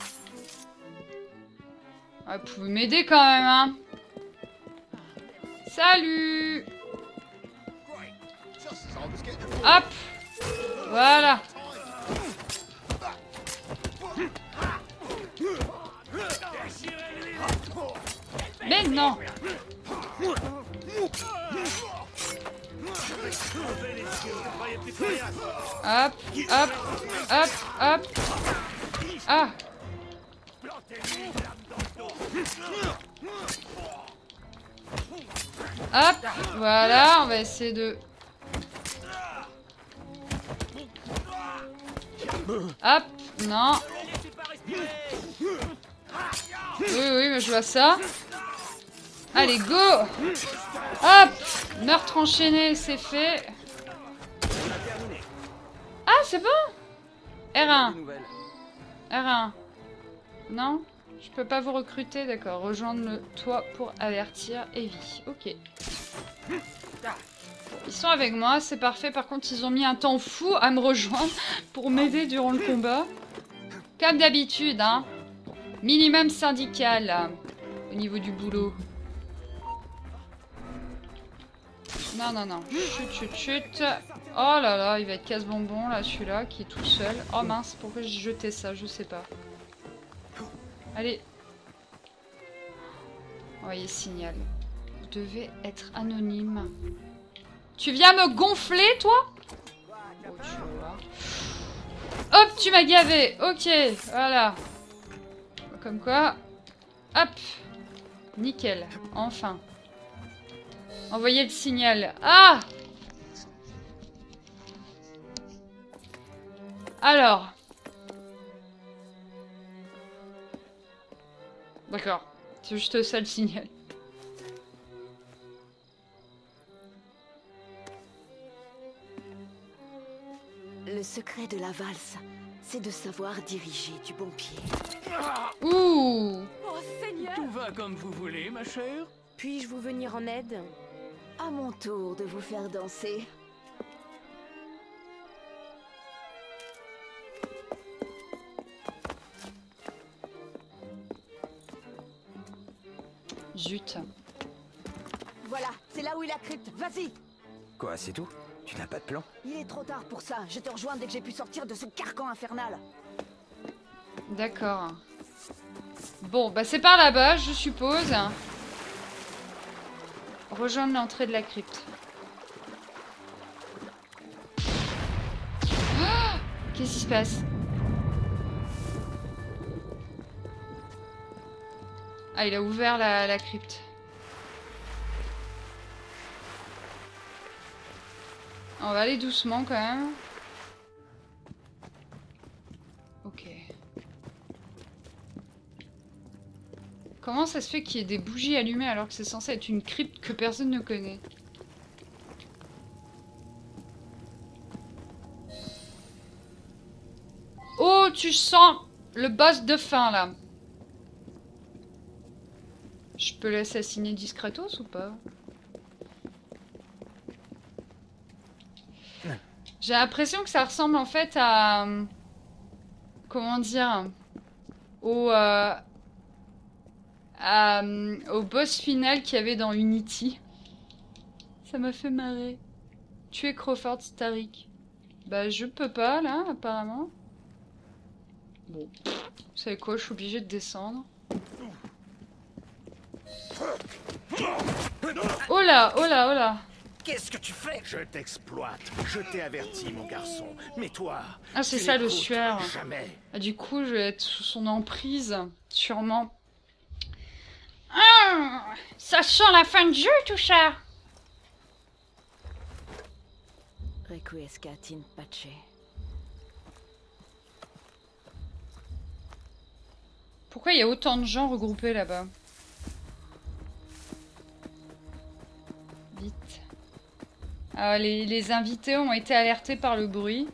Ah, vous pouvez m'aider quand même, hein. Salut. Hop. Voilà. Mais non. Hop, hop, hop, hop. Ah. Hop, voilà, on va essayer de... Hop, non. Oui, oui, mais je vois ça. Allez, go! Hop! Meurtre enchaîné, c'est fait. Ah, c'est bon! R un. R un. Non? Je peux pas vous recruter, d'accord. Rejoindre le toit pour avertir Evie. Ok. Ils sont avec moi, c'est parfait. Par contre, ils ont mis un temps fou à me rejoindre pour m'aider durant le combat. Comme d'habitude, hein. Minimum syndical au niveau du boulot. Non, non, non. Chut, chut, chut. Oh là là, il va être casse-bonbon, là, celui-là, qui est tout seul. Oh mince, pourquoi j'ai jeté ça? Je sais pas. Allez. Envoyez signal. Vous devez être anonyme. Tu viens me gonfler, toi? Oh, tu vois. Hop, tu m'as gavé. Ok, voilà. Comme quoi. Hop. Nickel. Enfin. Envoyez le signal. Ah! Alors. D'accord. C'est juste ça le signal. Le secret de la valse, c'est de savoir diriger du bon pied. Ouh! Oh Seigneur! Tout va comme vous voulez, ma chère. Puis-je vous venir en aide? À mon tour de vous faire danser. Zut. Voilà, c'est là où est la crypte. Vas-y! Quoi, c'est tout? Tu n'as pas de plan? Il est trop tard pour ça. Je te rejoins dès que j'ai pu sortir de ce carcan infernal. D'accord. Bon, bah c'est par là-bas, je suppose. Rejoindre l'entrée de la crypte. Ah! Qu'est-ce qui se passe? Ah, il a ouvert la, la crypte. On va aller doucement quand même. Ok. Comment ça se fait qu'il y ait des bougies allumées alors que c'est censé être une crypte que personne ne connaît? Oh, tu sens le boss de fin là. Je peux l'assassiner discretos ou pas? J'ai l'impression que ça ressemble en fait à... Comment dire? Au... Euh, à, au boss final qu'il y avait dans Unity. Ça m'a fait marrer. Tuer Crawford Starik. Bah je peux pas là apparemment. Bon. Vous savez quoi, je suis obligée de descendre. Oh là, oh là, oh là. Qu'est-ce que tu fais? Je t'exploite. Je t'ai averti, mon garçon. Mais toi... Ah, c'est ça le n'écoutes sueur. jamais. Ah, du coup, je vais être sous son emprise, sûrement. Ah, ça sent la fin de jeu, tout ça. Requiescat in pace. Pourquoi il y a autant de gens regroupés là-bas? Vite. Ah, les, les invités ont été alertés par le bruit.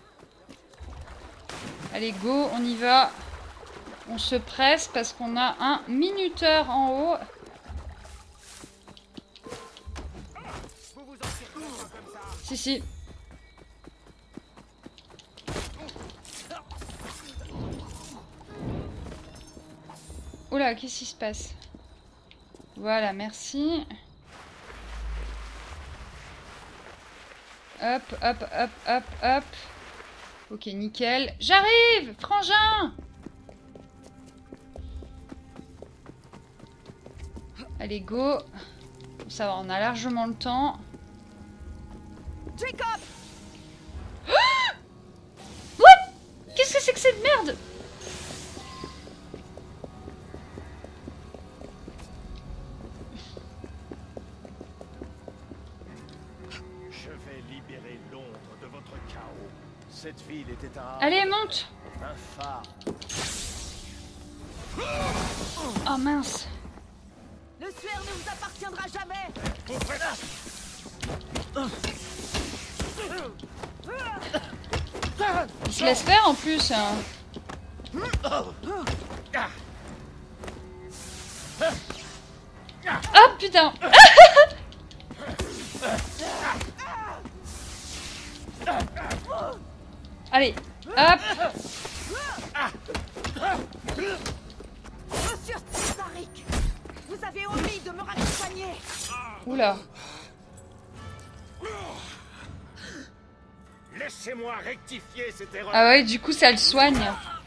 Allez, go, on y va. On se presse parce qu'on a un minuteur en haut. Si, si. Oula, qu'est-ce qui se passe? Voilà, merci. Hop, hop, hop, hop, hop. Ok, nickel. J'arrive, frangin! Allez, go. Ça va, on a largement le temps. Jacob! Ah! What? Qu'est-ce que c'est que cette merde? Je vais libérer Londres de votre chaos. Cette ville était un... Allez, monte! Un phare. Oh mince. Le suaire ne vous appartiendra jamais. Il se laisse faire en plus. Hein. Oh putain. Allez, hop. Monsieur Tsarik, vous avez omis de me raccompagner. Oula. Laissez-moi rectifier cette erreur. Ah ouais, du coup ça le soigne.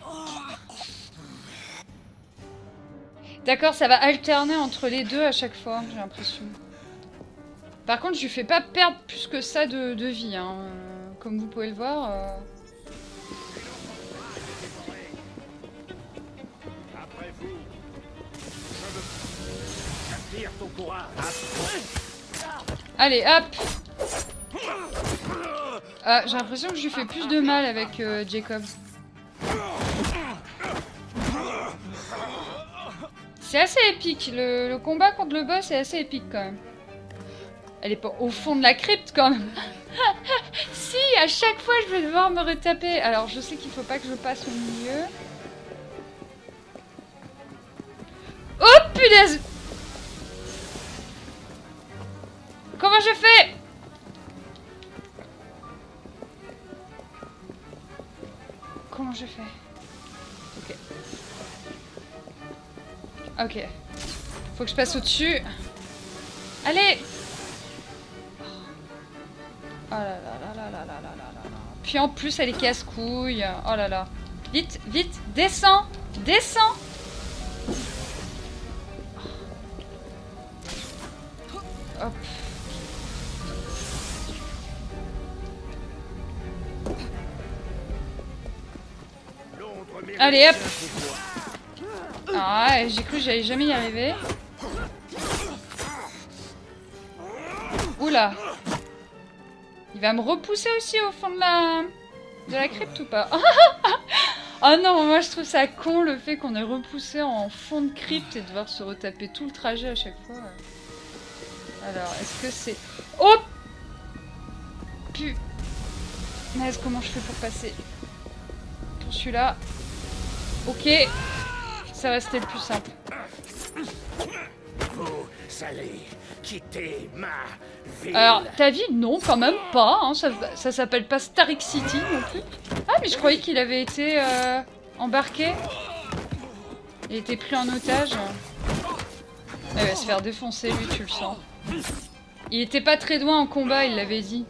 D'accord, ça va alterner entre les deux à chaque fois, j'ai l'impression. Par contre, je lui fais pas perdre plus que ça de, de vie, hein. Euh, comme vous pouvez le voir. Euh... Après vous, je veux ton courage. Allez, hop. Ah, j'ai l'impression que je lui fais plus de mal avec euh, Jacob. C'est assez épique, le, le combat contre le boss est assez épique quand même. Elle est pas au fond de la crypte quand même. Si, à chaque fois je vais devoir me retaper. Alors je sais qu'il faut pas que je passe au milieu. Oh punaise! Comment je fais? Comment je fais? Ok. Ok. Faut que je passe au-dessus. Allez! Oh là là là là là là là là là. Puis en plus, elle est casse-couille. Oh là là. Vite, vite, descends! Descends! Hop. Allez, hop! Ah ouais, j'ai cru que j'allais jamais y arriver. Oula! Il va me repousser aussi au fond de la... de la crypte ou pas? Oh non, moi je trouve ça con le fait qu'on ait repoussé en fond de crypte et devoir se retaper tout le trajet à chaque fois. Alors, est-ce que c'est... Oh! Punaise, comment je fais pour passer? Pour celui-là. Ok. Ça va, c'était le plus simple. Vous allez quitter ma ville. Alors, ta vie, non, quand même pas. Hein. Ça, ça s'appelle pas Starik City non plus. Ah, mais je croyais qu'il avait été euh, embarqué. Il était pris en otage. Il va se faire défoncer, lui, tu le sens. Il était pas très loin en combat, il l'avait dit.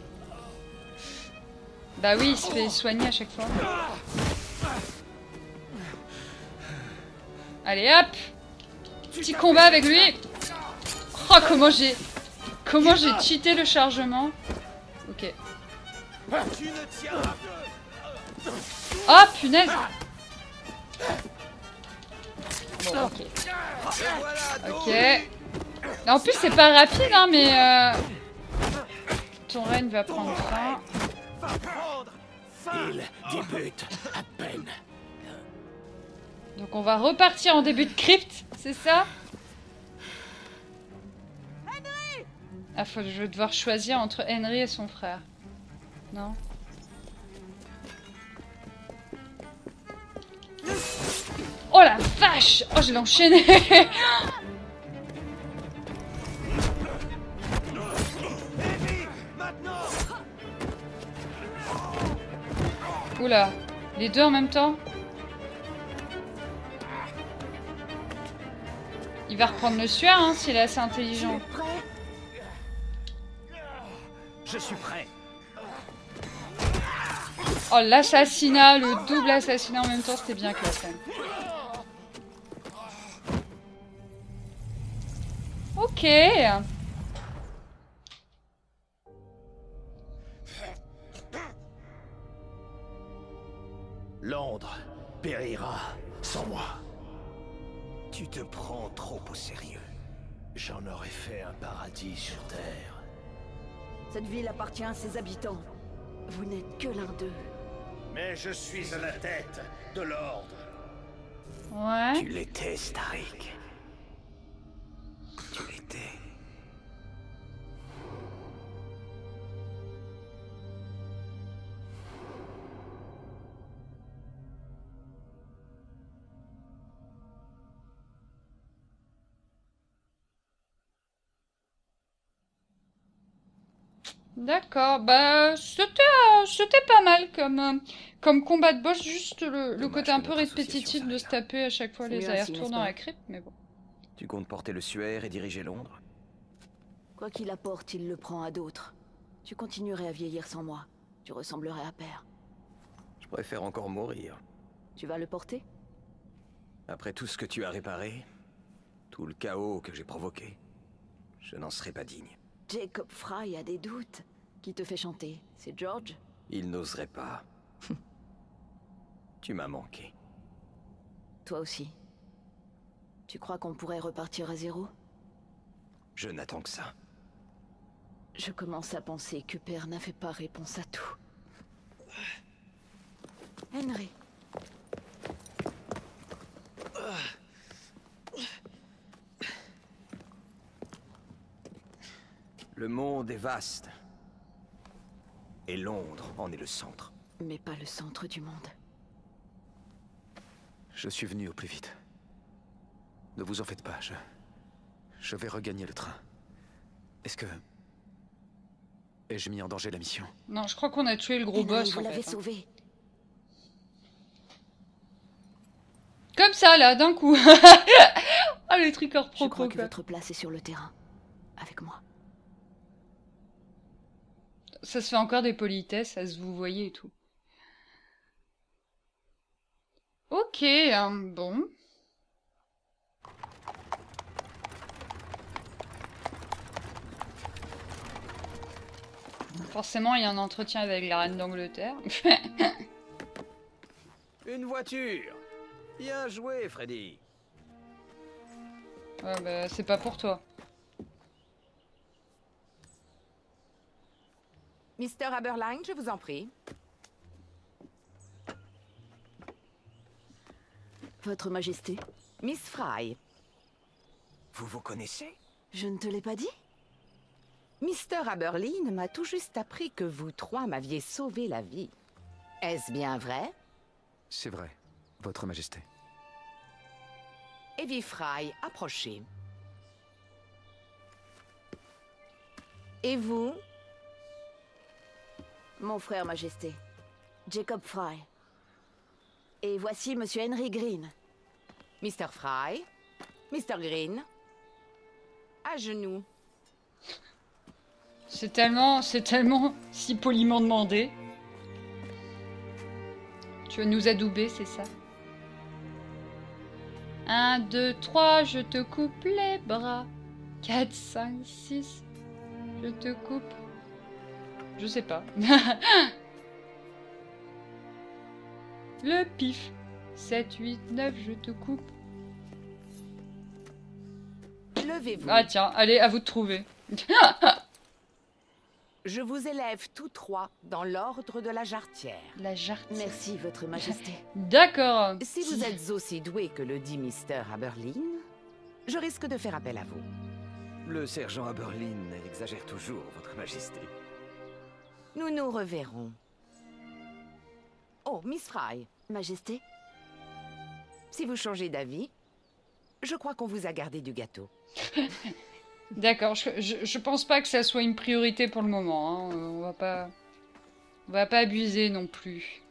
Bah oui, il se fait soigner à chaque fois. Allez, hop! Petit combat avec lui. Oh, comment j'ai... Comment j'ai cheaté le chargement. Ok. Oh, punaise! Bon, ok. Ok. En plus, c'est pas rapide, hein, mais... Euh... Ton règne va prendre fin. Il débute à peine. Donc on va repartir en début de crypte, c'est ça? Ah, faut, je vais devoir choisir entre Henry et son frère. Non? Oh la vache! Oh, je l'ai enchaîné! Oula, les deux en même temps? Il va reprendre le suaire, hein, s'il est assez intelligent. Je suis prêt. Oh, l'assassinat, le double assassinat en même temps, c'était bien classe, quand même. Ok. Londres périra sans moi. Tu te prends trop au sérieux. J'en aurais fait un paradis sur Terre. Cette ville appartient à ses habitants. Vous n'êtes que l'un d'eux. Mais je suis à la tête de l'ordre. Ouais. Tu l'étais, Starik. Tu l'étais. D'accord, bah c'était euh, c'était pas mal comme, euh, comme combat de boss, juste le, le côté un peu répétitif de se taper à chaque fois les allers-retours dans la crypte, mais bon. Tu comptes porter le suaire et diriger Londres? Quoi qu'il apporte, il le prend à d'autres. Tu continuerais à vieillir sans moi. Tu ressemblerais à père. Je préfère encore mourir. Tu vas le porter? Après tout ce que tu as réparé, tout le chaos que j'ai provoqué, je n'en serai pas digne. Jacob Frye a des doutes. Qui te fait chanter? C'est George? Il n'oserait pas. Tu m'as manqué. Toi aussi. Tu crois qu'on pourrait repartir à zéro? Je n'attends que ça. Je commence à penser que Père n'avait pas réponse à tout. Henry. Le monde est vaste. Et Londres en est le centre. Mais pas le centre du monde. Je suis venu au plus vite. Ne vous en faites pas, je... Je vais regagner le train. Est-ce que... Ai-je mis en danger la mission? Non, je crois qu'on a tué le gros Henry, boss vous en l'avez fait. sauvé. Comme ça là, d'un coup. Ah les trucs hors Je propos crois que quoi. votre place est sur le terrain. Avec moi. Ça se fait encore des politesses, ça se vous voyez et tout. Ok, hein, bon. Forcément, il y a un entretien avec la reine d'Angleterre. Une voiture! Bien joué, Freddy! Ouais, bah, c'est pas pour toi. Mister Aberline, je vous en prie. Votre Majesté? Miss Fry. Vous vous connaissez? Je ne te l'ai pas dit? Mister Aberline m'a tout juste appris que vous trois m'aviez sauvé la vie. Est-ce bien vrai? C'est vrai, Votre Majesté. Evie Fry, approchez. Et vous? Mon frère, Majesté. Jacob Frye. Et voici Monsieur Henry Green. Mister Fry? Mister Green? À genoux. C'est tellement, c'est tellement si poliment demandé. Tu vas nous adouber, c'est ça? un, deux, trois, je te coupe les bras. quatre, cinq, six, je te coupe. Je sais pas. Le pif. sept, huit, neuf, je te coupe. Levez-vous. Ah tiens, allez, à vous de trouver. Je vous élève tous trois dans l'ordre de la jarretière. La jarretière. Merci, Votre Majesté. D'accord. Si vous êtes aussi doué que le dit Mister Aberline, je risque de faire appel à vous. Le sergent Aberline exagère toujours, Votre Majesté. Nous nous reverrons. Oh, Miss Fry. Majesté? Si vous changez d'avis, je crois qu'on vous a gardé du gâteau. D'accord, je, je, je pense pas que ça soit une priorité pour le moment. Hein. On va pas, on va pas abuser non plus.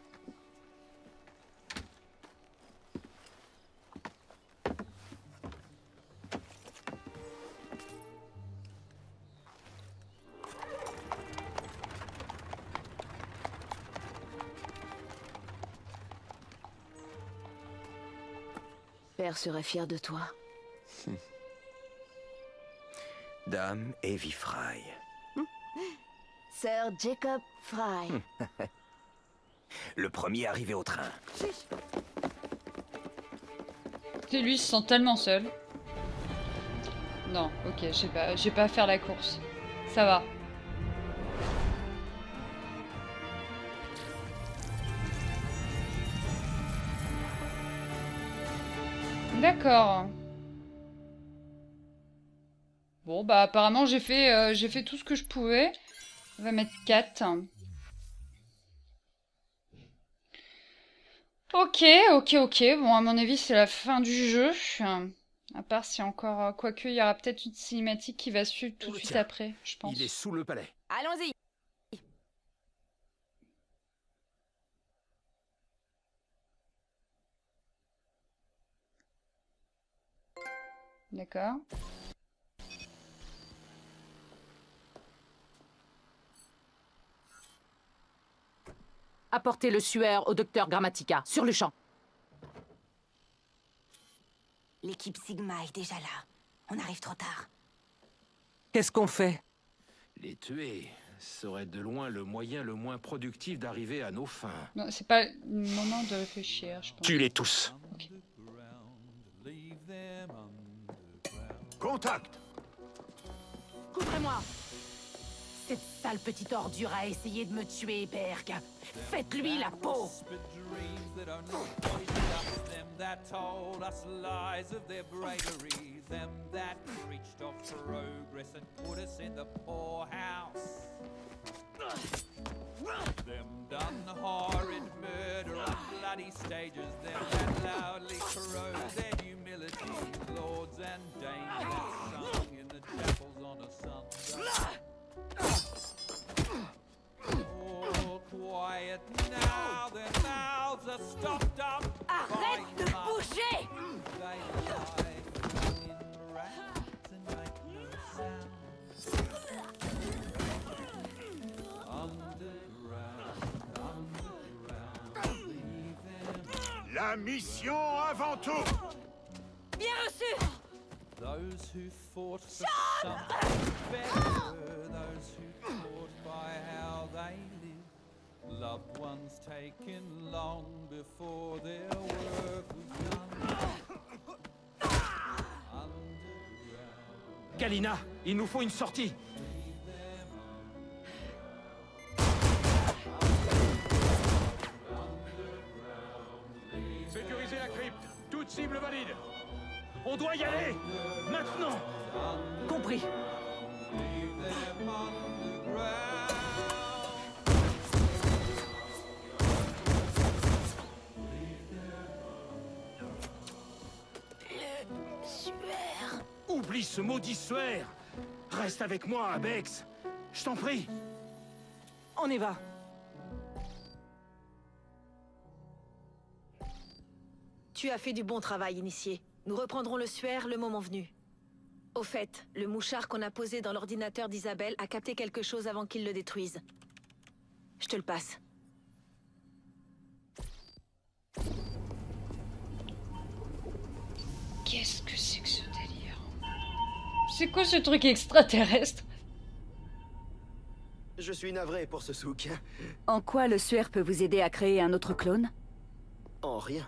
Père serait fier de toi. Dame Evie Fry. Sir Jacob Frye. Le premier arrivé au train. Et lui, il se sent tellement seul. Non, ok, j'ai pas, j'ai pas à faire la course. Ça va. D'accord. Bon, bah apparemment j'ai fait, euh, j'ai fait tout ce que je pouvais. On va mettre quatre. Ok, ok, ok. Bon, à mon avis, c'est la fin du jeu. À part si encore... Quoique, il y aura peut-être une cinématique qui va suivre tout de suite après, je pense. Il est sous le palais. Allons-y. D'accord. Apportez le suaire au docteur Grammatica, sur le champ. L'équipe Sigma est déjà là. On arrive trop tard. Qu'est-ce qu'on fait? Les tuer serait de loin le moyen le moins productif d'arriver à nos fins. Non, c'est pas le moment de réfléchir, je pense. Tuez-les tous. Okay. Contact! Couvrez-moi! Cette sale petite ordure a essayé de me tuer, Berg. Faites-lui la peau! Them done the horrid murder on bloody stages, them that loudly corrode their humility, lords and dames that sung in the chapels on a Sunday. Oh, quiet now, their mouths are stopped up. Arrête de bouger! They lie in rats and make no sound. La mission avant tout! Bien reçu! Those who fought for something better, those who taught by how they live, loved ones taken long before their work was done. Kalina, il nous faut une sortie. Sécurisez la crypte. Toute cible valide. On doit y aller. Maintenant. Compris. Le suaire. Oublie ce maudit suaire. Reste avec moi, Abex. Je t'en prie. On y va. Tu as fait du bon travail, initié. Nous reprendrons le suaire le moment venu. Au fait, le mouchard qu'on a posé dans l'ordinateur d'Isabelle a capté quelque chose avant qu'il le détruise. Je te le passe. Qu'est-ce que c'est que ce délire? C'est quoi ce truc extraterrestre? Je suis navré pour ce souk. En quoi le suaire peut vous aider à créer un autre clone? En rien.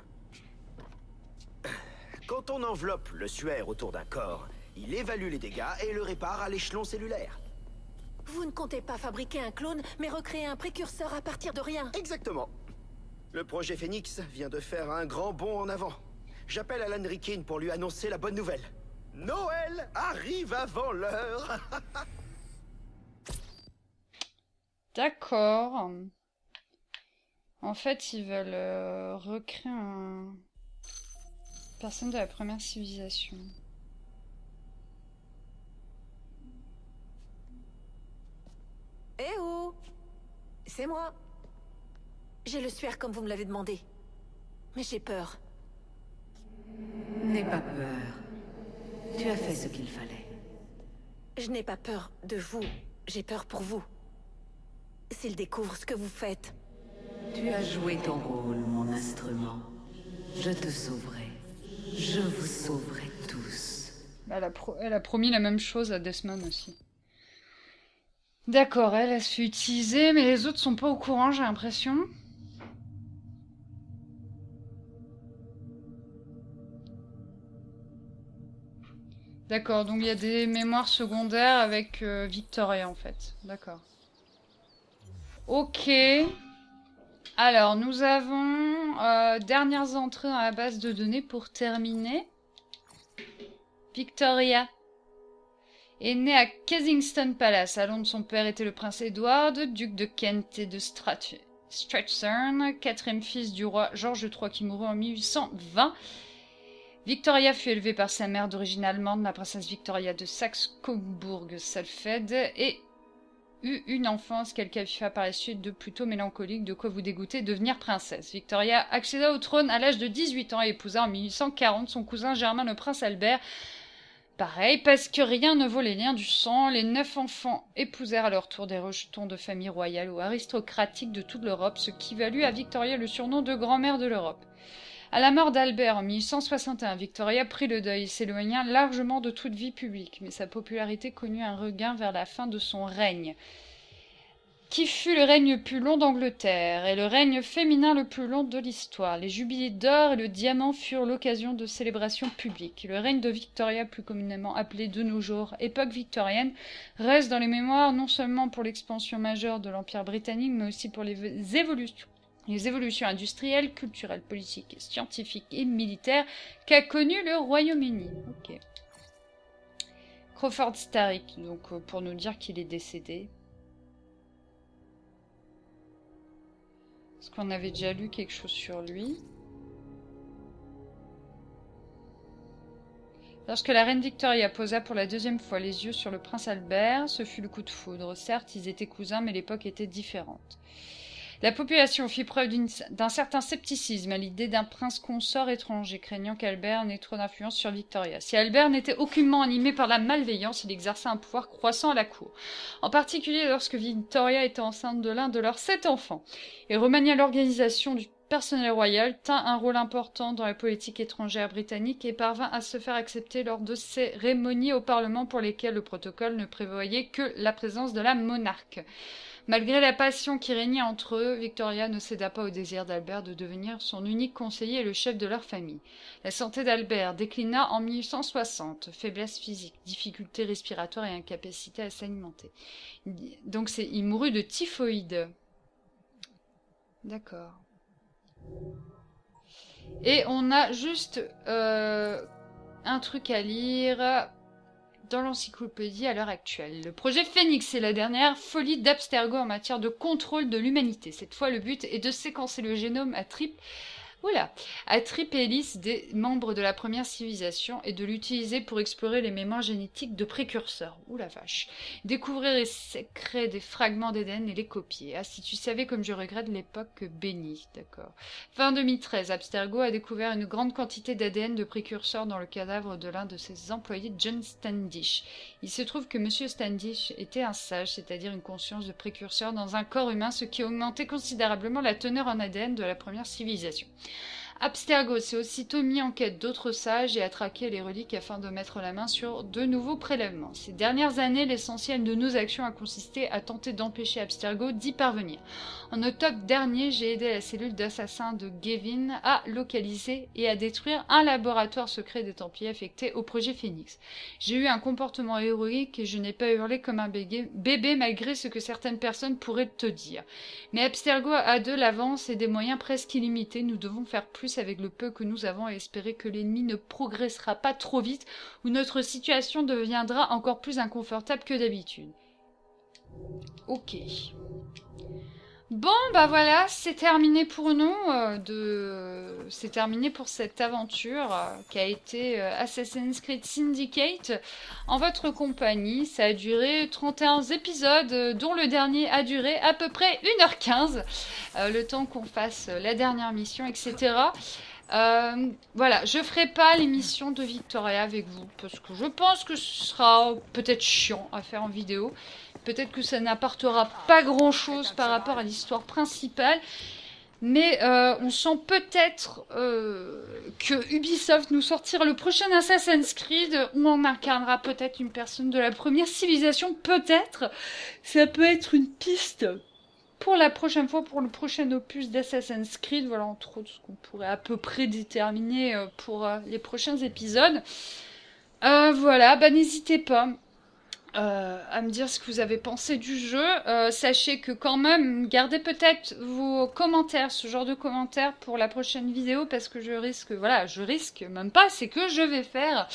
Quand on enveloppe le suaire autour d'un corps, il évalue les dégâts et le répare à l'échelon cellulaire. Vous ne comptez pas fabriquer un clone, mais recréer un précurseur à partir de rien. Exactement. Le projet Phoenix vient de faire un grand bond en avant. J'appelle Alan Rikkin pour lui annoncer la bonne nouvelle. Noël arrive avant l'heure. D'accord. En fait, ils veulent euh, recréer un... personne de la première civilisation. Eh oh! C'est moi. J'ai le suaire comme vous me l'avez demandé. Mais j'ai peur. N'aie pas peur. Tu as fait ce qu'il fallait. Je n'ai pas peur de vous. J'ai peur pour vous. S'ils découvrent ce que vous faites. Tu as joué ton rôle, mon instrument. Je te sauverai. Je vous sauverai tous. Elle a, pro elle a promis la même chose à Desmond aussi. D'accord, elle, elle se fait utiliser, mais les autres sont pas au courant, j'ai l'impression. D'accord, donc il y a des mémoires secondaires avec euh, Victoria en fait. D'accord. Ok. Alors, nous avons euh, dernières entrées dans la base de données pour terminer. Victoria est née à Kensington Palace. À Londres, son père était le prince Edward, duc de Kent et de Strat Strathern, quatrième fils du roi George trois qui mourut en mille huit cent vingt. Victoria fut élevée par sa mère d'origine allemande, la princesse Victoria de Saxe-Coburg-Saalfeld, et eut une enfance qu'elle qualifia par la suite de plutôt mélancolique, de quoi vous dégoûter, devenir princesse. Victoria accéda au trône à l'âge de dix-huit ans et épousa en mille huit cent quarante son cousin germain le prince Albert. Pareil, parce que rien ne vaut les liens du sang, les neuf enfants épousèrent à leur tour des rejetons de familles royales ou aristocratiques de toute l'Europe, ce qui valut à Victoria le surnom de grand-mère de l'Europe. À la mort d'Albert en mille huit cent soixante et un, Victoria prit le deuil et s'éloigna largement de toute vie publique, mais sa popularité connut un regain vers la fin de son règne, qui fut le règne le plus long d'Angleterre et le règne féminin le plus long de l'histoire. Les jubilés d'or et le diamant furent l'occasion de célébrations publiques. Le règne de Victoria, plus communément appelé de nos jours époque victorienne, reste dans les mémoires non seulement pour l'expansion majeure de l'Empire britannique, mais aussi pour les évolutions les évolutions industrielles, culturelles, politiques, scientifiques et militaires qu'a connues le Royaume-Uni. Ok. Crawford Starrick, donc euh, pour nous dire qu'il est décédé. Est-ce qu'on avait déjà lu quelque chose sur lui? Lorsque la reine Victoria posa pour la deuxième fois les yeux sur le prince Albert, ce fut le coup de foudre. Certes, ils étaient cousins, mais l'époque était différente. La population fit preuve d'un certain scepticisme à l'idée d'un prince consort étranger, craignant qu'Albert n'ait trop d'influence sur Victoria. Si Albert n'était aucunement animé par la malveillance, il exerça un pouvoir croissant à la cour, en particulier lorsque Victoria était enceinte de l'un de leurs sept enfants. Il remania l'organisation du personnel royal, tint un rôle important dans la politique étrangère britannique et parvint à se faire accepter lors de cérémonies au Parlement pour lesquelles le protocole ne prévoyait que la présence de la monarque. Malgré la passion qui régnait entre eux, Victoria ne céda pas au désir d'Albert de devenir son unique conseiller et le chef de leur famille. La santé d'Albert déclina en mille huit cent soixante, faiblesse physique, difficultés respiratoires et incapacité à s'alimenter. Donc c'est, il mourut de typhoïde. D'accord. Et on a juste euh, un truc à lire dans l'encyclopédie à l'heure actuelle. Le projet Phoenix est la dernière folie d'Abstergo en matière de contrôle de l'humanité. Cette fois, le but est de séquencer le génome à triple Oula, à triple hélice des membres de la première civilisation et de l'utiliser pour explorer les mémoires génétiques de précurseurs. Oula vache. Découvrir les secrets des fragments d'Éden et les copier. Ah, si tu savais comme je regrette l'époque bénie. D'accord. Fin deux mille treize, Abstergo a découvert une grande quantité d'A D N de précurseurs dans le cadavre de l'un de ses employés, John Standish. Il se trouve que Monsieur Standish était un sage, c'est-à-dire une conscience de précurseur dans un corps humain, ce qui augmentait considérablement la teneur en A D N de la première civilisation. Abstergo s'est aussitôt mis en quête d'autres sages et a traqué les reliques afin de mettre la main sur de nouveaux prélèvements. Ces dernières années, l'essentiel de nos actions a consisté à tenter d'empêcher Abstergo d'y parvenir. En octobre dernier, j'ai aidé la cellule d'assassins de Gavin à localiser et à détruire un laboratoire secret des Templiers affecté au projet Phoenix. J'ai eu un comportement héroïque et je n'ai pas hurlé comme un bébé malgré ce que certaines personnes pourraient te dire. Mais Abstergo a de l'avance et des moyens presque illimités. Nous devons faire plus avec le peu que nous avons et espérer que l'ennemi ne progressera pas trop vite ou notre situation deviendra encore plus inconfortable que d'habitude. Ok. Bon, bah voilà, c'est terminé pour nous. Euh, de... C'est terminé pour cette aventure euh, qui a été euh, Assassin's Creed Syndicate en votre compagnie. Ça a duré trente et un épisodes, euh, dont le dernier a duré à peu près une heure quinze. Euh, le temps qu'on fasse la dernière mission, et cetera. Euh, voilà, je ferai pas l'émission de Victoria avec vous parce que je pense que ce sera peut-être chiant à faire en vidéo. Peut-être que ça n'apportera pas grand-chose par rapport à l'histoire principale. Mais euh, on sent peut-être euh, que Ubisoft nous sortira le prochain Assassin's Creed où on incarnera peut-être une personne de la première civilisation. Peut-être. Ça peut être une piste pour la prochaine fois, pour le prochain opus d'Assassin's Creed. Voilà, entre autres, ce qu'on pourrait à peu près déterminer euh, pour euh, les prochains épisodes. Euh, voilà, bah n'hésitez pas. Euh, à me dire ce que vous avez pensé du jeu. Euh, sachez que quand même, gardez peut-être vos commentaires, ce genre de commentaires pour la prochaine vidéo, parce que je risque, voilà, je risque même pas, c'est que je vais faire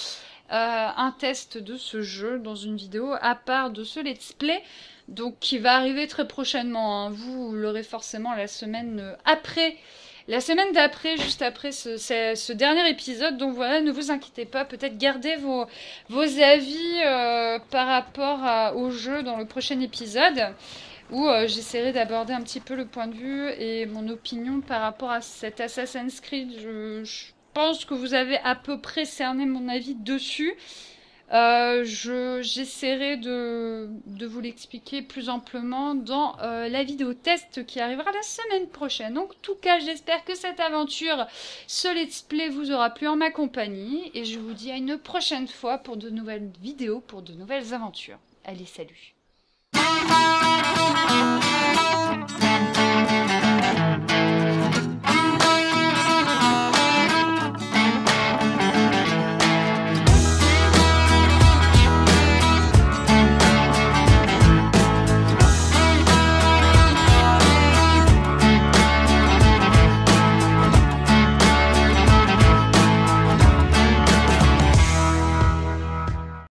un test de ce jeu dans une vidéo à part de ce let's play, donc qui va arriver très prochainement, hein. Vous l'aurez forcément la semaine après, la semaine d'après, juste après ce, ce, ce dernier épisode. Donc voilà, ne vous inquiétez pas, peut-être gardez vos, vos avis euh, par rapport à, au jeu dans le prochain épisode, où euh, j'essaierai d'aborder un petit peu le point de vue et mon opinion par rapport à cet Assassin's Creed. Je, je pense que vous avez à peu près cerné mon avis dessus. Euh, je, j'essaierai de, de vous l'expliquer plus amplement dans euh, la vidéo test qui arrivera la semaine prochaine. Donc, en tout cas, j'espère que cette aventure, ce let's play vous aura plu en ma compagnie. Et je vous dis à une prochaine fois pour de nouvelles vidéos, pour de nouvelles aventures. Allez, salut!